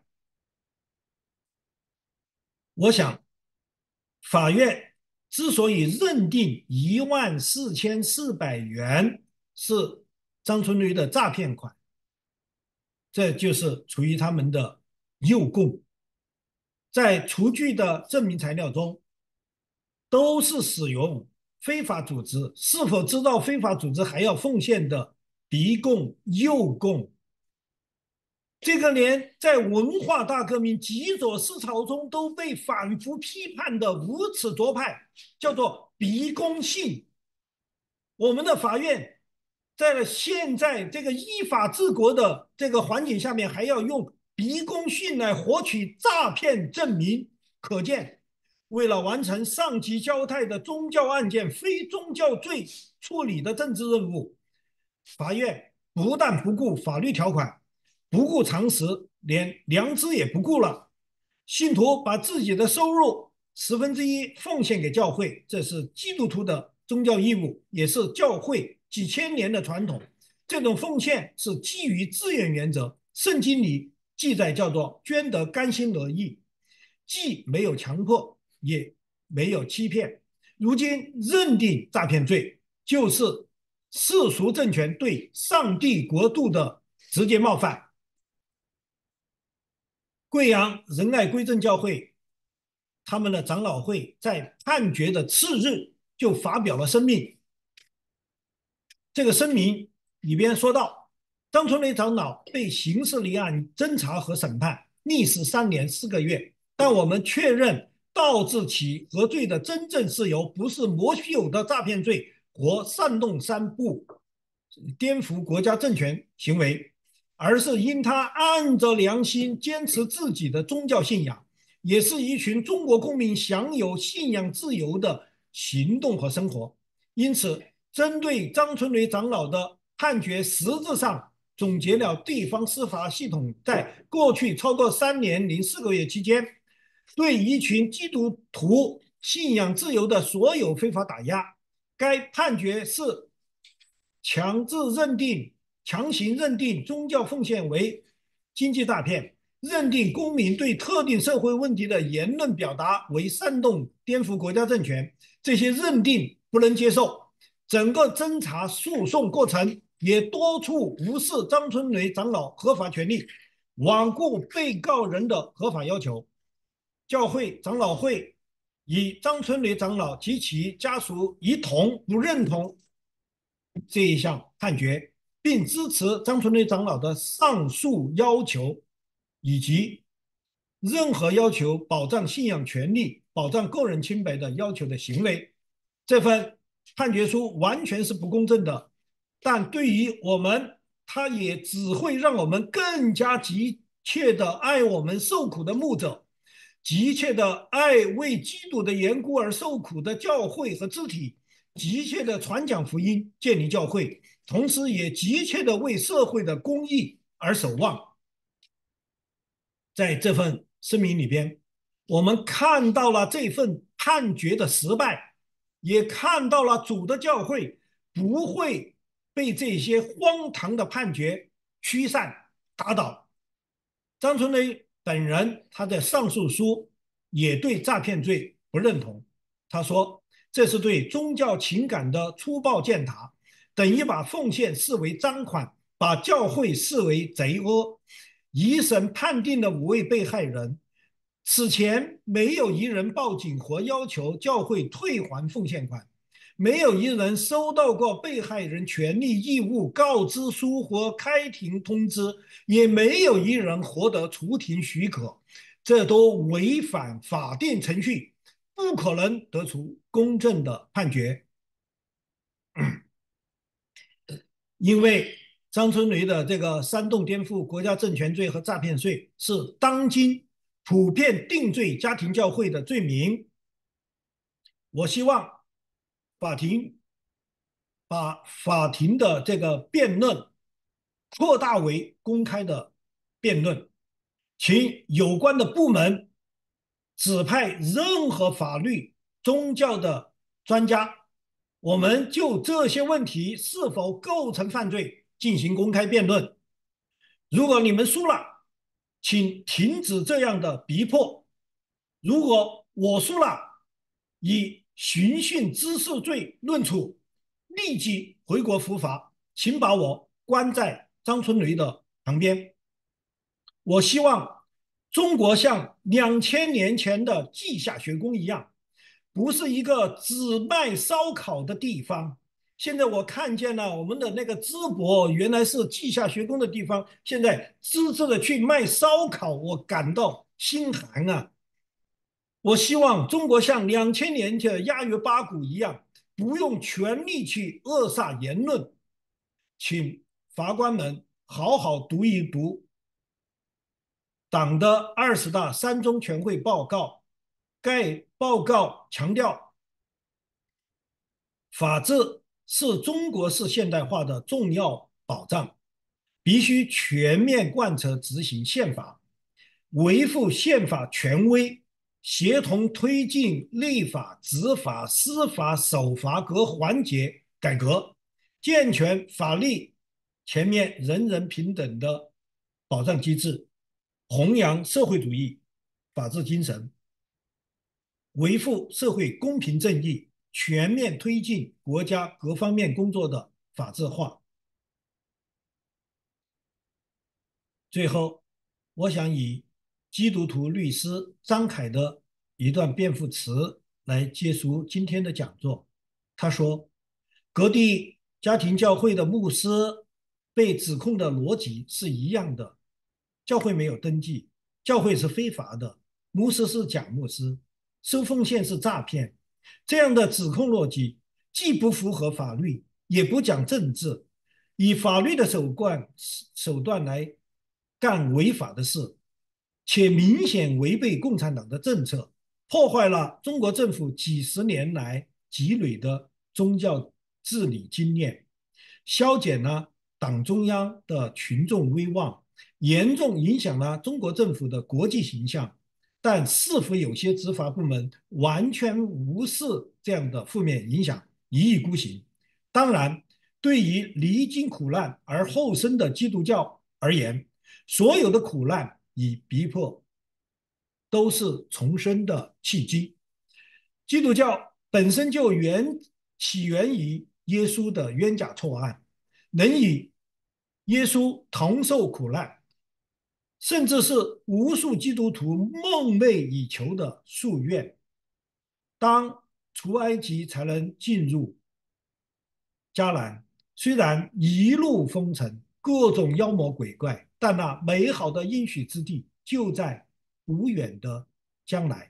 我想，法院之所以认定14400元是张春雷的诈骗款，这就是出于他们的诱供。在出具的证明材料中，都是使用非法组织是否知道非法组织还要奉献的逼供、诱供。这个连在文化大革命极左思潮中都被反复批判的无耻左派，叫做逼供信。我们的法院在现在这个依法治国的这个环境下面，还要用逼供信来获取诈骗证明，可见为了完成上级交代的宗教案件非宗教罪处理的政治任务，法院不但不顾法律条款，不顾常识，连良知也不顾了。信徒把自己的收入1/10奉献给教会，这是基督徒的宗教义务，也是教会几千年的传统。这种奉献是基于自愿原则，圣经里记载叫做捐得甘心乐意，既没有强迫，也没有欺骗。如今认定诈骗罪，就是世俗政权对上帝国度的直接冒犯。贵阳仁爱归正教会他们的长老会在判决的次日就发表了声明。这个声明里边说到，张春雷长老被刑事立案侦查和审判，历时3年4个月，但我们确认导致其何罪的真正事由不是莫须有的诈骗罪或煽动3部颠覆国家政权行为，而是因他按着良心坚持自己的宗教信仰，也是一群中国公民享有信仰自由的行动和生活。因此，针对张春雷长老的判决，实质上总结了地方司法系统在过去超过3年零4个月期间，对一群基督徒信仰自由的所有非法打压。该判决是强行认定宗教奉献为经济诈骗，认定公民对特定社会问题的言论表达为煽动颠覆国家政权，这些认定不能接受。整个侦查诉讼过程也多处无视张春雷长老合法权利，罔顾被告人的合法要求。教会长老会以张春雷长老及其家属一同不认同这一项判决，并支持张春雷长老的上诉要求，以及任何要求保障信仰权利、保障个人清白的要求的行为。这份判决书完全是不公正的，但对于我们，它也只会让我们更加急切地爱我们受苦的牧者，急切地爱为基督的缘故而受苦的教会和肢体，急切地传讲福音、建立教会，同时也急切地为社会的公义而守望。在这份声明里边，我们看到了这份判决的失败，也看到了主的教会不会被这些荒唐的判决驱散打倒。张春雷本人他的上诉书也对诈骗罪不认同，他说这是对宗教情感的粗暴践踏，等于把奉献视为赃款，把教会视为贼恶。一审判定了5位被害人，此前没有一人报警或要求教会退还奉献款， 没有一人收到过被害人权利义务告知书或开庭通知，也没有一人获得出庭许可，这都违反法定程序，不可能得出公正的判决。因为张春雷的这个煽动颠覆国家政权罪和诈骗罪是当今普遍定罪家庭教会的罪名，我希望法庭把法庭的这个辩论扩大为公开的辩论，请有关的部门指派任何法律、宗教的专家，我们就这些问题是否构成犯罪进行公开辩论。如果你们输了，请停止这样的逼迫；如果我输了，以寻衅滋事罪论处，立即回国伏法，请把我关在张春雷的旁边。我希望中国像2000年前的稷下学宫一样，不是一个只卖烧烤的地方。现在我看见了我们的那个淄博原来是稷下学宫的地方，现在私自的去卖烧烤，我感到心寒啊！我希望中国像2000年前的亚约八股一样，不用权力去扼杀言论。请法官们好好读一读党的20大3中全会报告，该报告强调，法治是中国式现代化的重要保障，必须全面贯彻执行宪法，维护宪法权威，协同推进立法、执法、司法、守法各环节改革，健全法律全面人人平等的保障机制，弘扬社会主义法治精神，维护社会公平正义，全面推进国家各方面工作的法治化。最后，我想以基督徒律师张凯的一段辩护词来结束今天的讲座。他说，各地家庭教会的牧师被指控的逻辑是一样的，教会没有登记，教会是非法的，牧师是假牧师，收奉献是诈骗，这样的指控逻辑既不符合法律，也不讲政治，以法律的手段来干违法的事，且明显违背共产党的政策，破坏了中国政府几十年来积累的宗教治理经验，削减了党中央的群众威望，严重影响了中国政府的国际形象。但似乎有些执法部门完全无视这样的负面影响，一意孤行。当然，对于历经苦难而后生的基督教而言，所有的苦难与逼迫都是重生的契机。基督教本身就起源于耶稣的冤假错案，能与耶稣同受苦难，甚至是无数基督徒梦寐以求的夙愿。当出埃及才能进入迦南，虽然一路风尘，各种妖魔鬼怪，但那美好的应许之地就在不远的将来。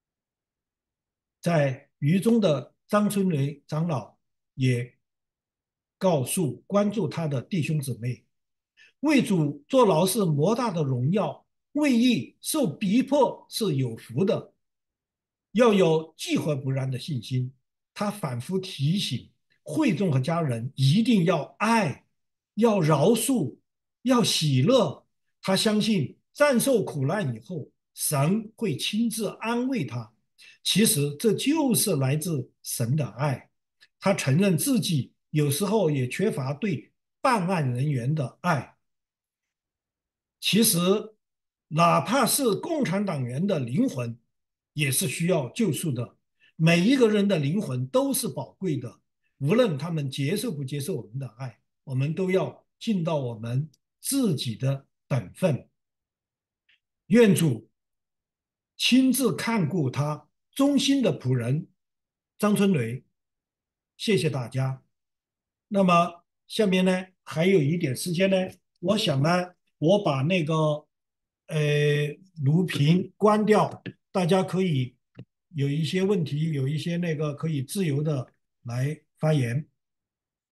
在狱中的张春雷长老也告诉关注他的弟兄姊妹，为主坐牢是莫大的荣耀，为义受逼迫是有福的，要有积和不然的信心。他反复提醒会众和家人一定要爱，要饶恕，要喜乐。他相信战胜苦难以后，神会亲自安慰他。其实这就是来自神的爱。他承认自己有时候也缺乏对办案人员的爱。其实哪怕是共产党员的灵魂也是需要救赎的，每一个人的灵魂都是宝贵的，无论他们接受不接受我们的爱，我们都要尽到我们自己的本分。愿主亲自看顾他忠心的仆人张春雷， 谢谢大家。那么下面呢还有一点时间呢，我想呢，我把那个录屏关掉，大家可以有一些问题，有一些那个可以自由的来发言。